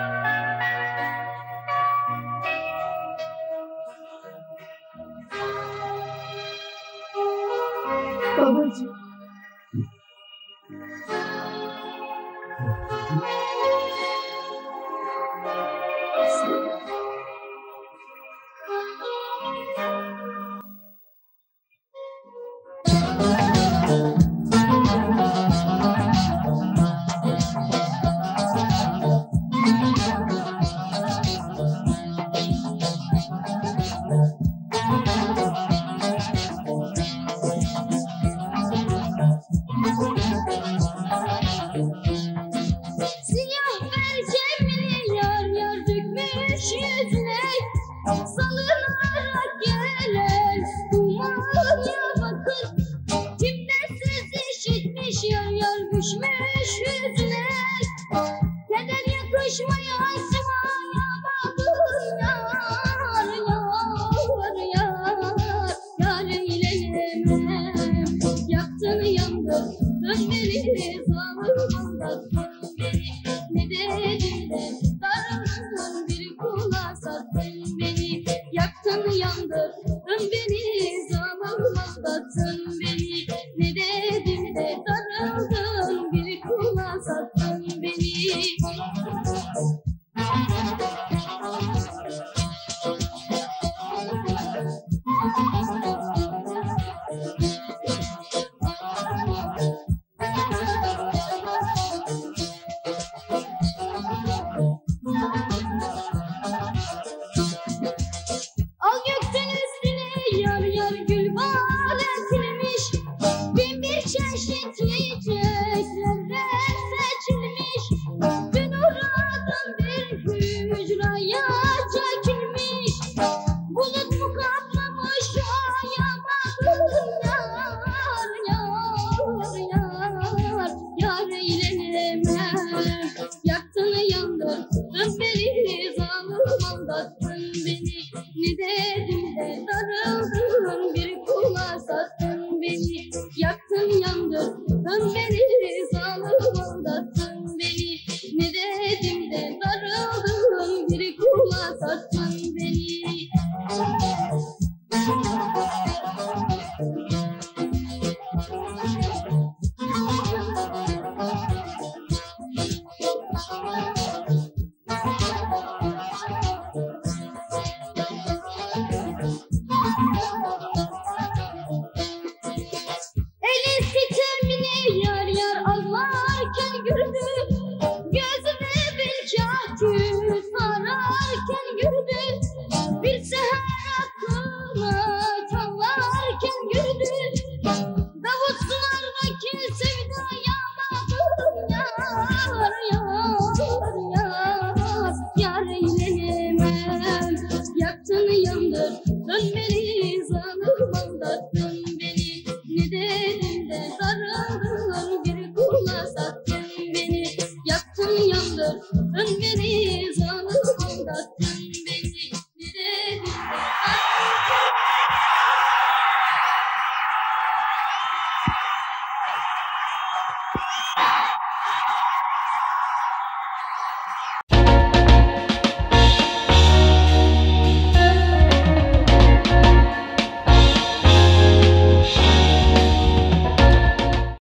[SPEAKER 4] Babacığım.
[SPEAKER 9] Sing beni, zalim aldattın beni. Ne dedim de darıldın, bir kula sattın beni. Yaktın yandırdın beni, zalim aldattın beni. Ne dedim de darıldın, bir kula sattın beni. Al gökten üstüne yar yar gül bağlatılmış, bin bir çeşit yiyeceklerle seçilmiş. Dün uğradım bir hücraya çekilmiş, bulut mu kaplamış o yamanın yar yar yar yar eylemem. Yaktın yandırdın beni, zalim aldattın beni. Ne dedim de darıldın, bir kula sattın beni. Yaktın yandırdın beni,